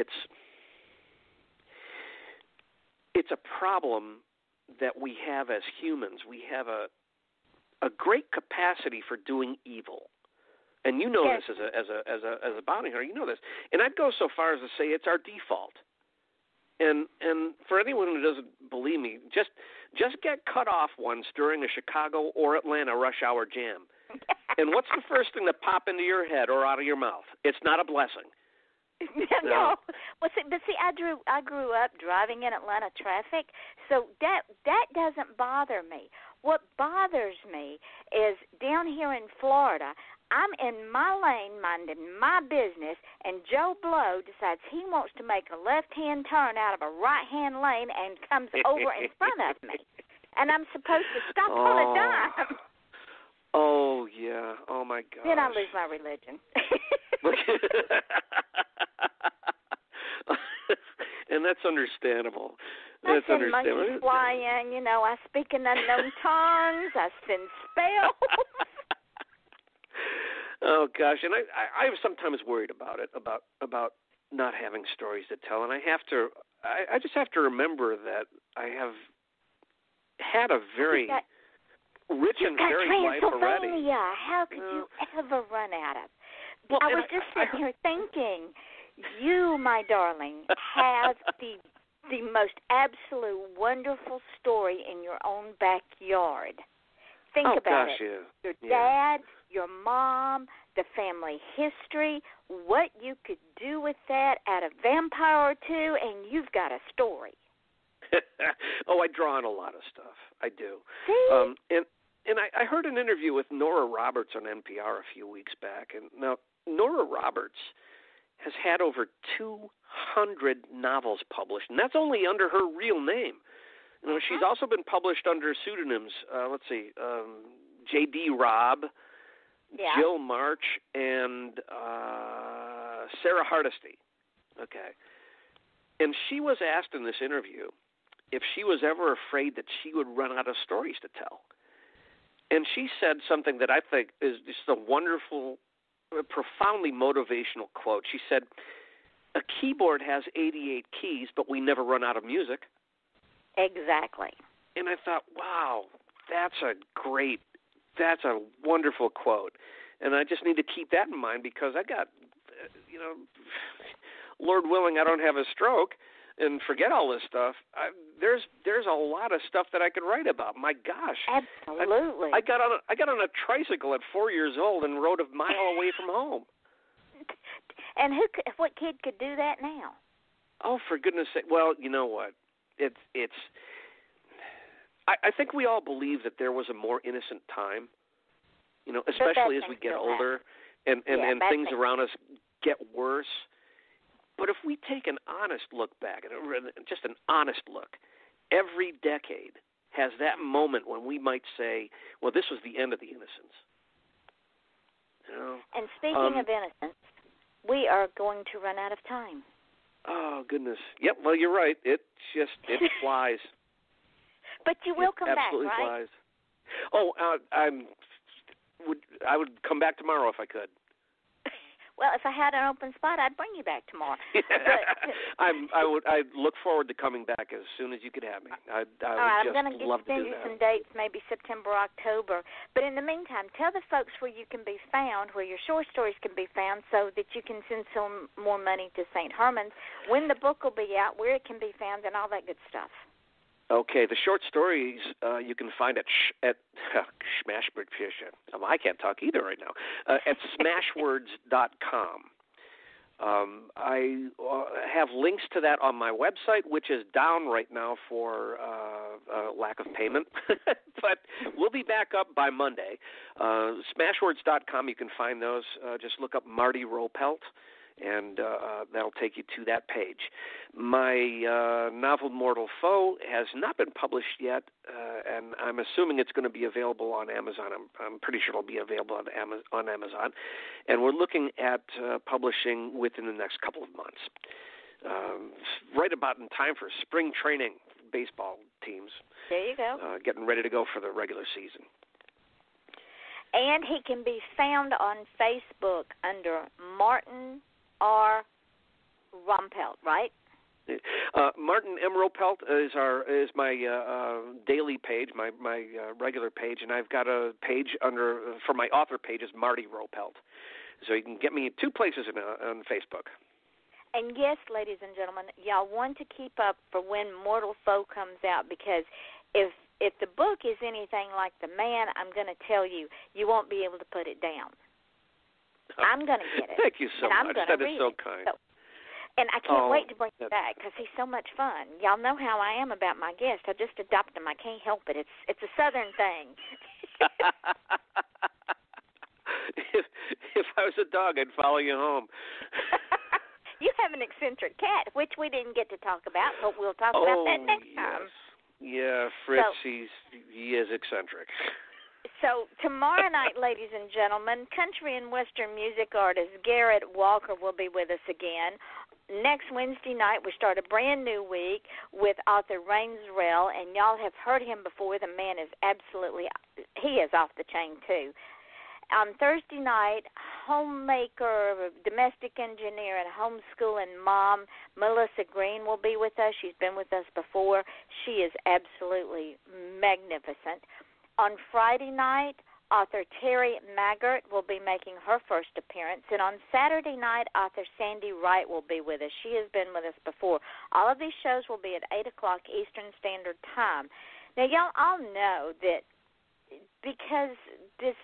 a problem that we have as humans. We have a great capacity for doing evil, and you know this as a bounty hunter. You know this, and I'd go so far as to say it's our default. And for anyone who doesn't believe me, just get cut off once during a Chicago or Atlanta rush hour jam. And what's the first thing that pop into your head or out of your mouth? It's not a blessing. No. Well, see, I grew up driving in Atlanta traffic, so that doesn't bother me. What bothers me is down here in Florida, I'm in my lane minding my business, and Joe Blow decides he wants to make a left-hand turn out of a right-hand lane and comes over in front of me. And I'm supposed to stop on a dime. Oh, yeah. Oh, my gosh. Then I lose my religion. And that's understandable. I send monkeys flying, I speak in unknown tongues, I send spells. Oh gosh, and I sometimes worried about it, about not having stories to tell, and I just have to remember that I have had a very rich and varied life already. Transylvania. How could you ever run out of? Well, I was just sitting here thinking, you, my darling, have the most absolute wonderful story in your own backyard. Think about it. Yeah. Your dad, your mom, the family history, what you could do with that, add a vampire or two, and you've got a story. Oh, I draw on a lot of stuff. I do. See? And I heard an interview with Nora Roberts on NPR a few weeks back. And now, Nora Roberts has had over 200 novels published, and that's only under her real name. She's also been published under pseudonyms. J.D. Robb, Jill March, and Sarah Hardesty. Okay. And she was asked in this interview if she was ever afraid that she would run out of stories to tell. And she said something that I think is just a wonderful, profoundly motivational quote. She said, "A keyboard has 88 keys, but we never run out of music." Exactly. And I thought, wow, that's a wonderful quote. And I just need to keep that in mind because I got, Lord willing, I don't have a stroke and forget all this stuff. There's a lot of stuff that I could write about. My gosh. Absolutely. I got on a tricycle at 4 years old and rode a mile away from home. And what kid could do that now? Oh, for goodness sake. Well, you know what? I think we all believe that there was a more innocent time, especially as we get older and things around us get worse. But if we take an honest look back, just an honest look, every decade has that moment when we might say, well, this was the end of the innocence. And speaking of innocence, we are going to run out of time. Oh, goodness. Yep, well, you're right. It flies. But you will come back, right? Absolutely flies. Oh, I would come back tomorrow if I could. Well, if I had an open spot, I'd bring you back tomorrow. I'd look forward to coming back as soon as you could have me. I would I'm going to send you some dates, maybe September, October. But in the meantime, tell the folks where you can be found, where your short stories can be found, so that you can send some more money to St. Herman's, when the book will be out, where it can be found, and all that good stuff. Okay, the short stories you can find at Smashword. I can't talk either right now. At smashwords.com. I have links to that on my website, which is down right now for lack of payment. But we'll be back up by Monday. Smashwords.com, you can find those. Just look up Marty Roppelt, and that'll take you to that page. My novel Mortal Foe has not been published yet, and I'm assuming it's going to be available on Amazon. I'm pretty sure it'll be available on Amazon. And we're looking at publishing within the next couple of months. Right about in time for spring training baseball teams. There you go. Getting ready to go for the regular season. And he can be found on Facebook under Martin R. Roppelt, right? Martin M. Roppelt is my daily page, my regular page, and I've got a page for my author page is Marty Roppelt. So you can get me two places on Facebook. And yes, ladies and gentlemen, y'all want to keep up for when Mortal Foe comes out, because if the book is anything like the man, I'm going to tell you, you won't be able to put it down. I'm going to get it. Thank you so much. That is so kind. And I can't wait to bring it back because he's so much fun. Y'all know how I am about my guest. I just adopted him. I can't help it. It's a Southern thing. If I was a dog, I'd follow you home. You have an eccentric cat, which we didn't get to talk about, but we'll talk about that next time. Yeah, Fritz, he is eccentric. So tomorrow night, ladies and gentlemen, country and western music artist Garrett Walker will be with us again. Next Wednesday night, we start a brand new week with author Rains Rell, and y'all have heard him before. The man is he is off the chain, too. On Thursday night, homemaker, domestic engineer, and homeschooling mom Melissa Green will be with us. She's been with us before. She is absolutely magnificent. On Friday night, author Terry Maggart will be making her first appearance. And on Saturday night, author Sandy Wright will be with us. She has been with us before. All of these shows will be at 8 o'clock Eastern Standard Time. Now, y'all all know that because this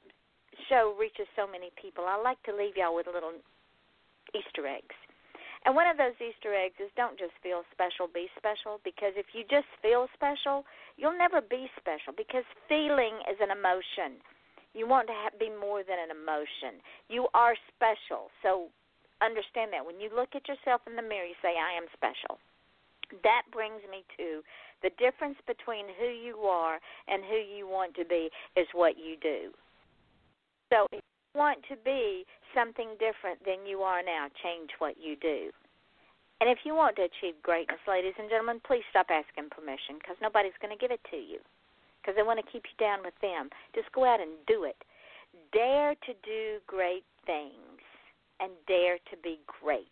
show reaches so many people, I like to leave y'all with little Easter eggs. And one of those Easter eggs is don't just feel special, be special, because if you just feel special, you'll never be special, because feeling is an emotion. You want to be more than an emotion. You are special, so understand that. When you look at yourself in the mirror, you say, I am special. That brings me to the difference between who you are and who you want to be is what you do. So if you want to be something different than you are now, change what you do. And if you want to achieve greatness, ladies and gentlemen, please stop asking permission, because nobody's going to give it to you, because they want to keep you down with them. Just go out and do it. Dare to do great things and dare to be great.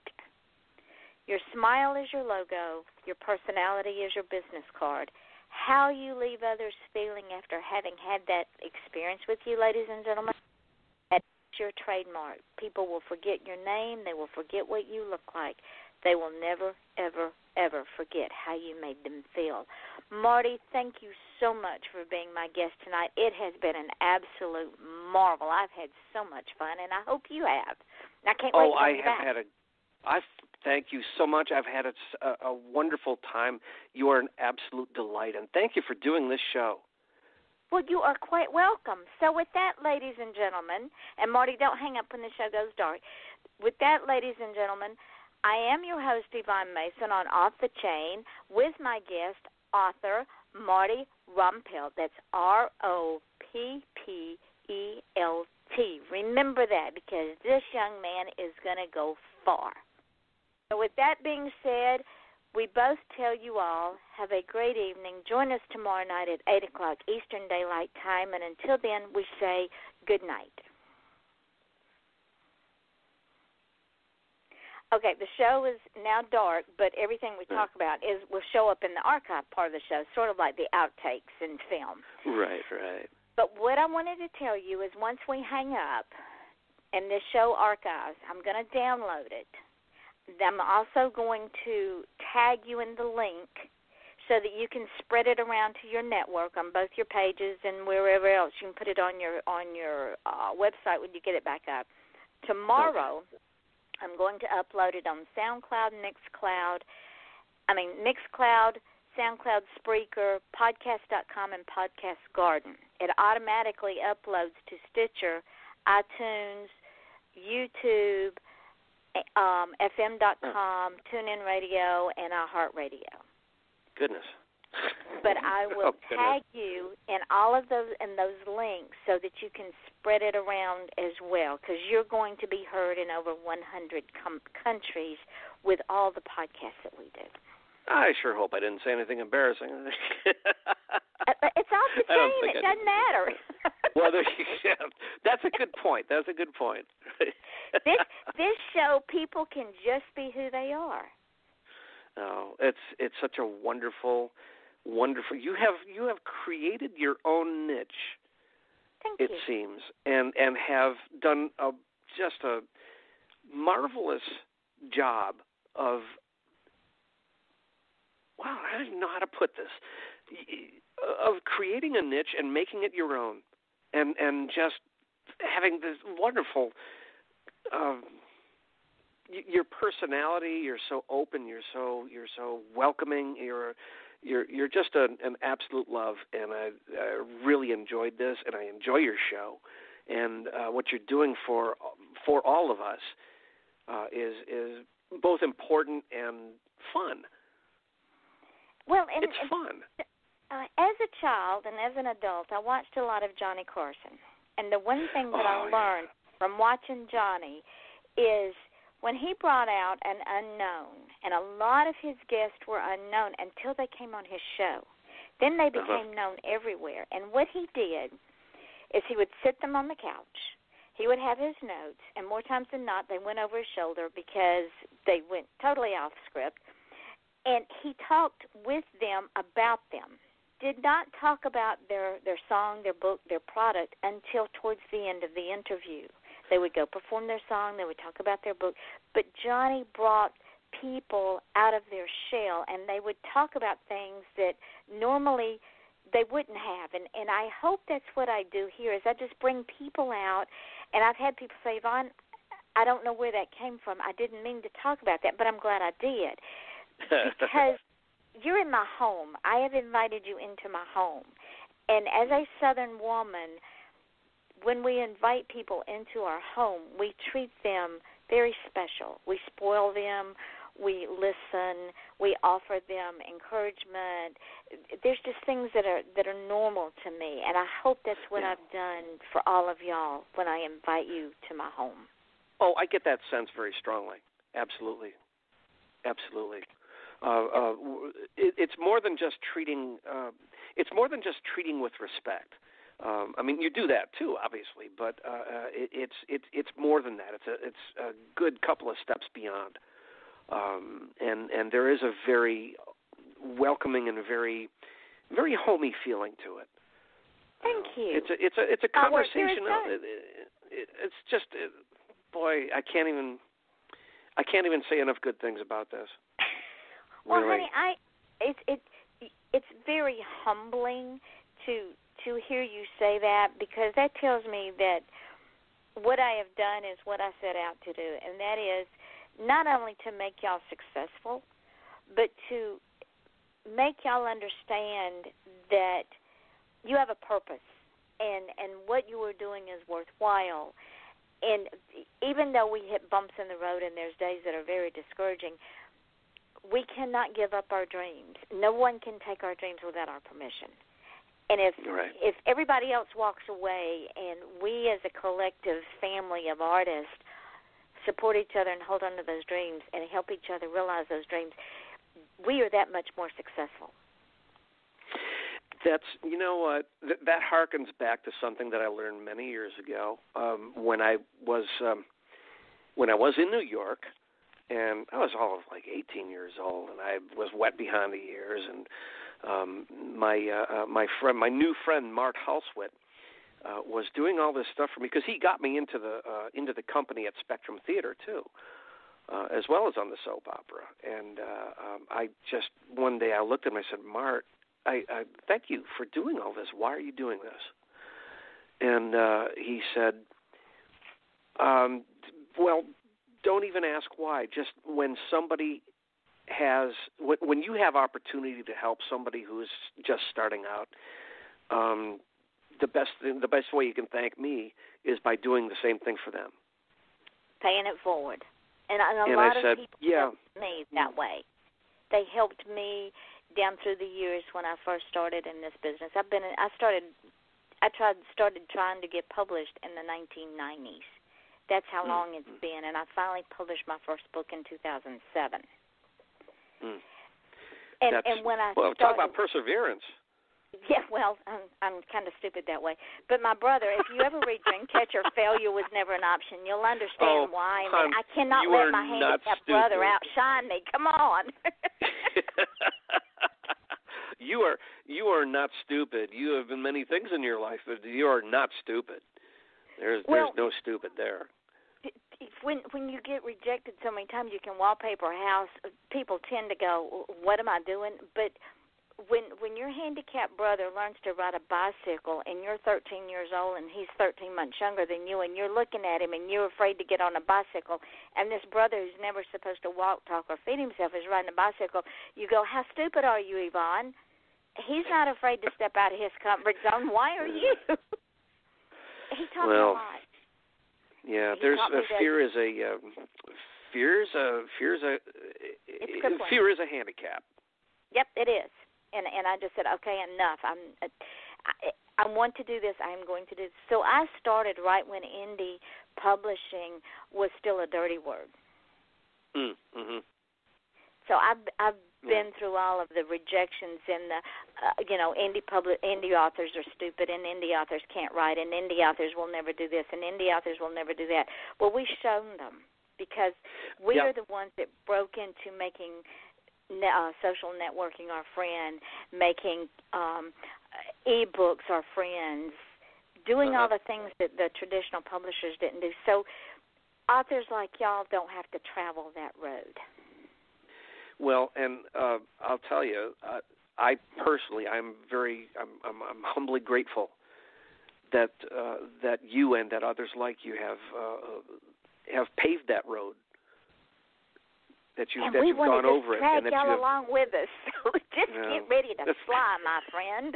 Your smile is your logo. Your personality is your business card. How you leave others feeling after having had that experience with you, ladies and gentlemen, your trademark. People will forget your name. They will forget what you look like. They will never, ever, ever forget how you made them feel. Marty, thank you so much for being my guest tonight. It has been an absolute marvel. I've had so much fun, and I hope you have. And I can't wait to bring you back. Thank you so much. I've had a wonderful time. You are an absolute delight, and thank you for doing this show. Well, you are quite welcome. So with that, ladies and gentlemen, and Marty, don't hang up when the show goes dark. With that, ladies and gentlemen, I am your host, Yvonne Mason, on Off the Chain, with my guest, author Marty Roppelt. That's Roppelt. Remember that, because this young man is going to go far. So with that being said, we both tell you all, have a great evening. Join us tomorrow night at 8 o'clock Eastern Daylight Time, and until then, we say good night. Okay, the show is now dark, but everything we talk about will show up in the archive part of the show, sort of like the outtakes in film. Right. But what I wanted to tell you is once we hang up and this show archives, I'm going to download it. I'm also going to tag you in the link so that you can spread it around to your network on both your pages and wherever else. You can put it on your website when you get it back up. Tomorrow, I'm going to upload it on Mixcloud, SoundCloud, Spreaker, Podcast.com, and Podcast Garden. It automatically uploads to Stitcher, iTunes, YouTube, FM.com, TuneIn Radio, and iHeartRadio. Goodness. But I will tag you in all of those links so that you can spread it around as well, because you're going to be heard in over 100 countries with all the podcasts that we do. I sure hope I didn't say anything embarrassing. It's off the chain. It doesn't matter. Well, that's a good point. This show, people can just be who they are. Oh, it's such a wonderful. You have created your own niche. Thank you. It seems, and have done just a marvelous job of. Wow, I don't even know how to put this. Of creating a niche and making it your own, and just having this wonderful. Your personality. You're so open. You're so welcoming. You're just an absolute love, and I really enjoyed this, and I enjoy your show, and what you're doing for all of us is both important and fun. Well, it's fun. As a child and as an adult, I watched a lot of Johnny Carson, and the one thing that I learned from watching Johnny is when he brought out an unknown, and a lot of his guests were unknown until they came on his show. Then they became known everywhere. And what he did is he would sit them on the couch. He would have his notes, and more times than not, they went over his shoulder because they went totally off script. And he talked with them about them. Did not talk about their song, their book, their product until towards the end of the interview. They would go perform their song. They would talk about their book. But Johnny brought people out of their shell, and they would talk about things that normally they wouldn't have. And I hope that's what I do here is I just bring people out. And I've had people say, Yvonne, I don't know where that came from. I didn't mean to talk about that, but I'm glad I did. Because you're in my home. I have invited you into my home. And as a Southern woman, when we invite people into our home, we treat them very special. We spoil them. We listen. We offer them encouragement. There's just things that are normal to me, and I hope that's what I've done for all of y'all when I invite you to my home. Oh, I get that sense very strongly. Absolutely. It's more than just treating. It's more than just treating with respect. I mean, you do that too, obviously, but it's more than that. It's a good couple of steps beyond, and there is a very welcoming and very very homey feeling to it. Thank you. It's a conversation. It's just, boy, I can't even say enough good things about this. Well, really. honey, it's very humbling to hear you say that, because that tells me that what I have done is what I set out to do, and that is not only to make y'all successful, but to make y'all understand that you have a purpose and what you are doing is worthwhile. And even though we hit bumps in the road and there's days that are very discouraging, we cannot give up our dreams. No one can take our dreams without our permission. And if everybody else walks away and we as a collective family of artists support each other and hold on to those dreams and help each other realize those dreams, we are that much more successful. That's, you know what, that harkens back to something that I learned many years ago when I was in New York, and I was all of like 18 years old, and I was wet behind the ears, and my new friend Mart Halswit was doing all this stuff for me because he got me into the company at Spectrum Theater too, as well as on the soap opera. And I just one day I looked at him and I said, Mart, I thank you for doing all this. Why are you doing this? And he said, well, don't even ask why. Just when somebody when you have opportunity to help somebody who is just starting out, the best way you can thank me is by doing the same thing for them. Paying it forward. And a lot of people helped me that way. They helped me down through the years when I first started in this business. I started trying to get published in the 1990s. That's how long it's been, and I finally published my first book in 2007. And when I started, talk about perseverance. Yeah, well, I'm kind of stupid that way. But my brother, if you ever read Dreamcatcher, failure was never an option. You'll understand why. I mean, I cannot let my handicapped brother outshine me. Come on. You are not stupid. You have been many things in your life, but you are not stupid. There's no stupid there. When you get rejected so many times, you can wallpaper a house. People tend to go, "What am I doing?" But when your handicapped brother learns to ride a bicycle and you're 13 years old and he's 13 months younger than you, and you're looking at him and you're afraid to get on a bicycle, and this brother who's never supposed to walk, talk, or feed himself is riding a bicycle, you go, "How stupid are you, Yvonne? He's not afraid to step out of his comfort zone. Why are you?" He taught me a lot. Yeah, fear is a handicap. Yep, it is. And I just said, okay, enough. I want to do this. I'm going to do this. So I started right when indie publishing was still a dirty word. Mm-hmm. So I've been through all of the rejections and the, indie authors are stupid, and indie authors can't write, and indie authors will never do this, and indie authors will never do that. Well, we've shown them because we are the ones that broke into making social networking our friend, making e-books our friends, doing all the things that the traditional publishers didn't do. So authors like y'all don't have to travel that road. Well, and I'll tell you, I personally, I'm humbly grateful that you and that others like you have paved that road. That you've gone over it, and that y'all along with us. So just get ready to fly, my friend.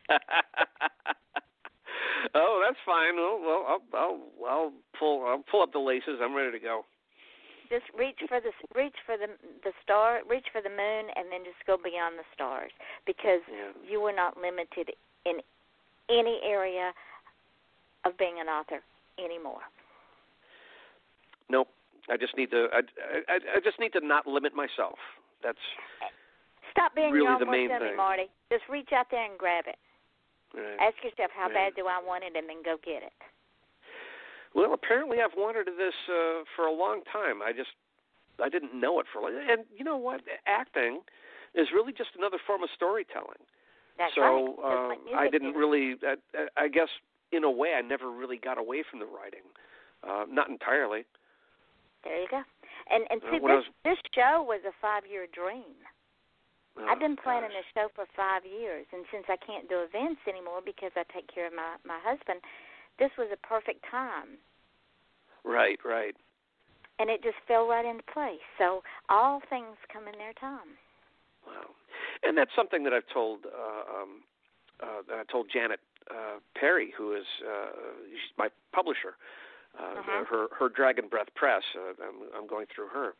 Oh, that's fine. Well, I'll pull up the laces. I'm ready to go. Just reach for the star, reach for the moon, and then just go beyond the stars, because you are not limited in any area of being an author anymore. Nope. I just need to. I just need to not limit myself. That's stop being really your own the main thing, thing, Marty. Just reach out there and grab it. Right. Ask yourself, how bad do I want it, and then go get it. Well, apparently I've wanted this for a long time. I didn't know it for a long time. And you know what? Acting is really just another form of storytelling. That's right. So I didn't really. I guess in a way I never really got away from the writing. Not entirely. There you go. And see, this show was a 5-year dream. I've been planning this show for 5 years, and since I can't do events anymore because I take care of my husband, this was a perfect time. Right. And it just fell right into place. So all things come in their time. Wow. And that's something that I've told Janet Perry, who is she's my publisher, her Dragon Breath Press. I'm going through her.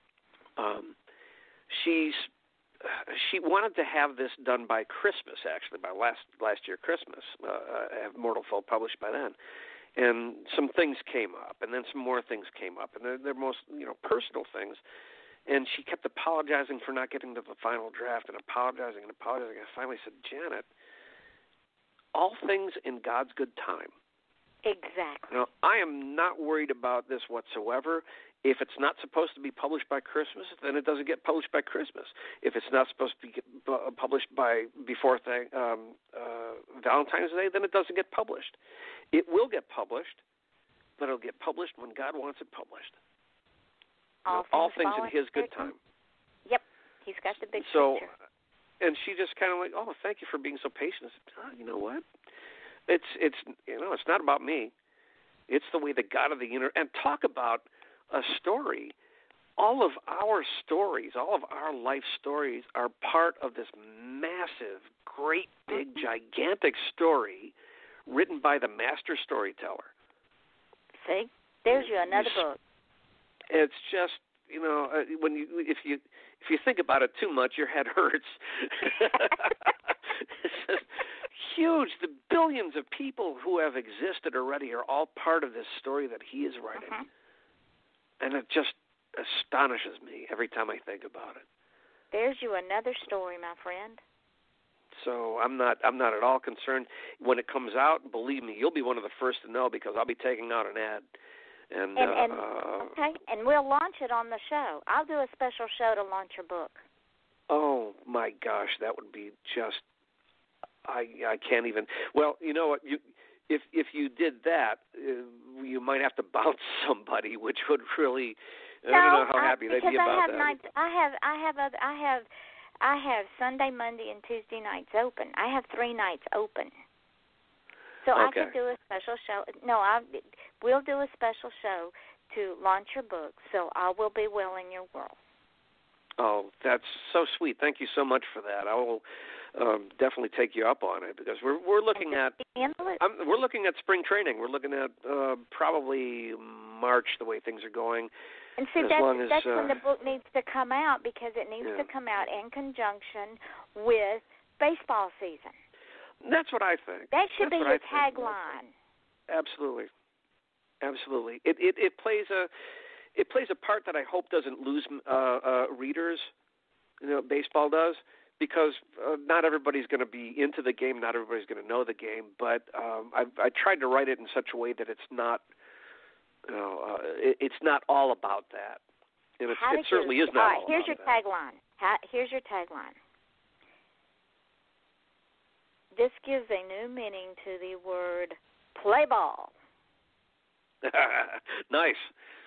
She wanted to have this done by Christmas, actually, by last year Christmas. Have Mortal Foe published by then. And some things came up, and then some more things came up, and they're most personal things. And she kept apologizing for not getting to the final draft, and apologizing. I finally said, Janet, all things in God's good time. Exactly. Now, I am not worried about this whatsoever. If it's not supposed to be published by Christmas, then it doesn't get published by Christmas. If it's not supposed to be published before Valentine's Day, then it doesn't get published. It will get published, but it'll get published when God wants it published. All things in His good time. Yep, He's got the big picture. And she just kind of oh, thank you for being so patient. I said, you know what? It's not about me. It's the way the God of the universe. And talk about a story. All of our stories, all of our life stories are part of this massive, great, big, gigantic story written by the master storyteller. See? There's another book. It's just, if you think about it too much, your head hurts. It's just huge. The billions of people who have existed already are all part of this story that he is writing. And it just astonishes me every time I think about it. There's another story, my friend. So I'm not at all concerned. When it comes out, believe me, you'll be one of the first to know because I'll be taking out an ad. And okay, and we'll launch it on the show. I'll do a special show to launch your book. Oh my gosh, that would be just I can't even. Well, you know what? If you did that, you might have to bounce somebody, which would really. I don't know how happy they'd be about that. I have Sunday, Monday, and Tuesday nights open. I have 3 nights open. So I could do a special show. No, we'll do a special show to launch your book, so I will be well in your world. Oh, that's so sweet. Thank you so much for that. I will definitely take you up on it because we're looking at spring training. We're looking at probably March the way things are going. And see, that's when the book needs to come out because it needs to come out in conjunction with baseball season. That's what I think. That should be your tagline. Absolutely. It plays a part that I hope doesn't lose readers. Baseball does because not everybody's going to be into the game. Not everybody's going to know the game. But I tried to write it in such a way that it's not. It's not all about that. And it certainly is not. All right, here's your tagline. Here's your tagline. This gives a new meaning to the word play ball. Nice.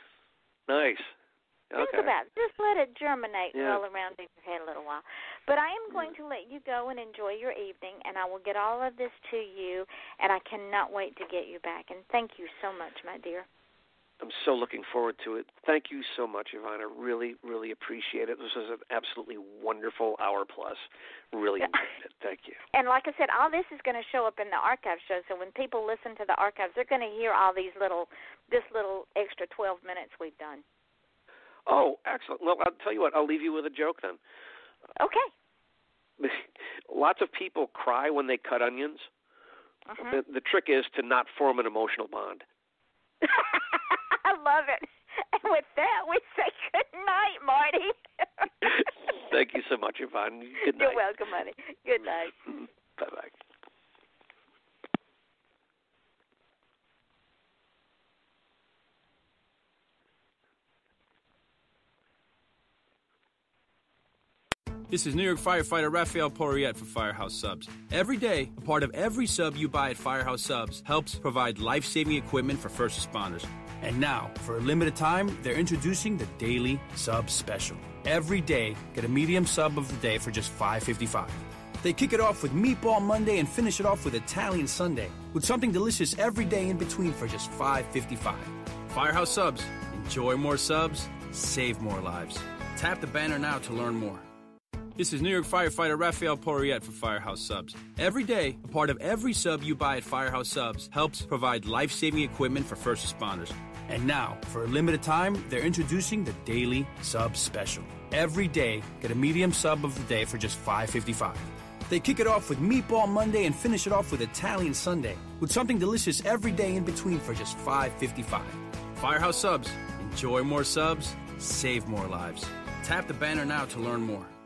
Think about it. Just let it germinate and roll around in your head a little while. But I am going to let you go and enjoy your evening, and I will get all of this to you, and I cannot wait to get you back. And thank you so much, my dear. I'm so looking forward to it. Thank you so much, Yvonne. I really, really appreciate it. This was an absolutely wonderful hour plus. Really enjoyed it. Thank you. And like I said, all this is going to show up in the archive show. So when people listen to the archives, they're going to hear all this little extra 12 minutes we've done. Oh, excellent. Well, I'll tell you what. I'll leave you with a joke then. Okay. Lots of people cry when they cut onions. The trick is to not form an emotional bond. I love it. And with that, we say good night, Marty. Thank you so much, Yvonne. Good night. You're welcome, honey. Good night. Bye-bye. This is New York firefighter Raphael Porriette for Firehouse Subs. Every day, a part of every sub you buy at Firehouse Subs helps provide life-saving equipment for first responders. And now, for a limited time, they're introducing the Daily Sub Special. Every day, get a medium sub of the day for just $5.55. They kick it off with Meatball Monday and finish it off with Italian Sunday, with something delicious every day in between for just $5.55. Firehouse Subs. Enjoy more subs, save more lives. Tap the banner now to learn more. This is New York firefighter Raphael Porriette for Firehouse Subs. Every day, a part of every sub you buy at Firehouse Subs helps provide life-saving equipment for first responders. And now, for a limited time, they're introducing the Daily Sub Special. Every day, get a medium sub of the day for just $5.55. They kick it off with Meatball Monday and finish it off with Italian Sunday, with something delicious every day in between for just $5.55. Firehouse Subs. Enjoy more subs, save more lives. Tap the banner now to learn more.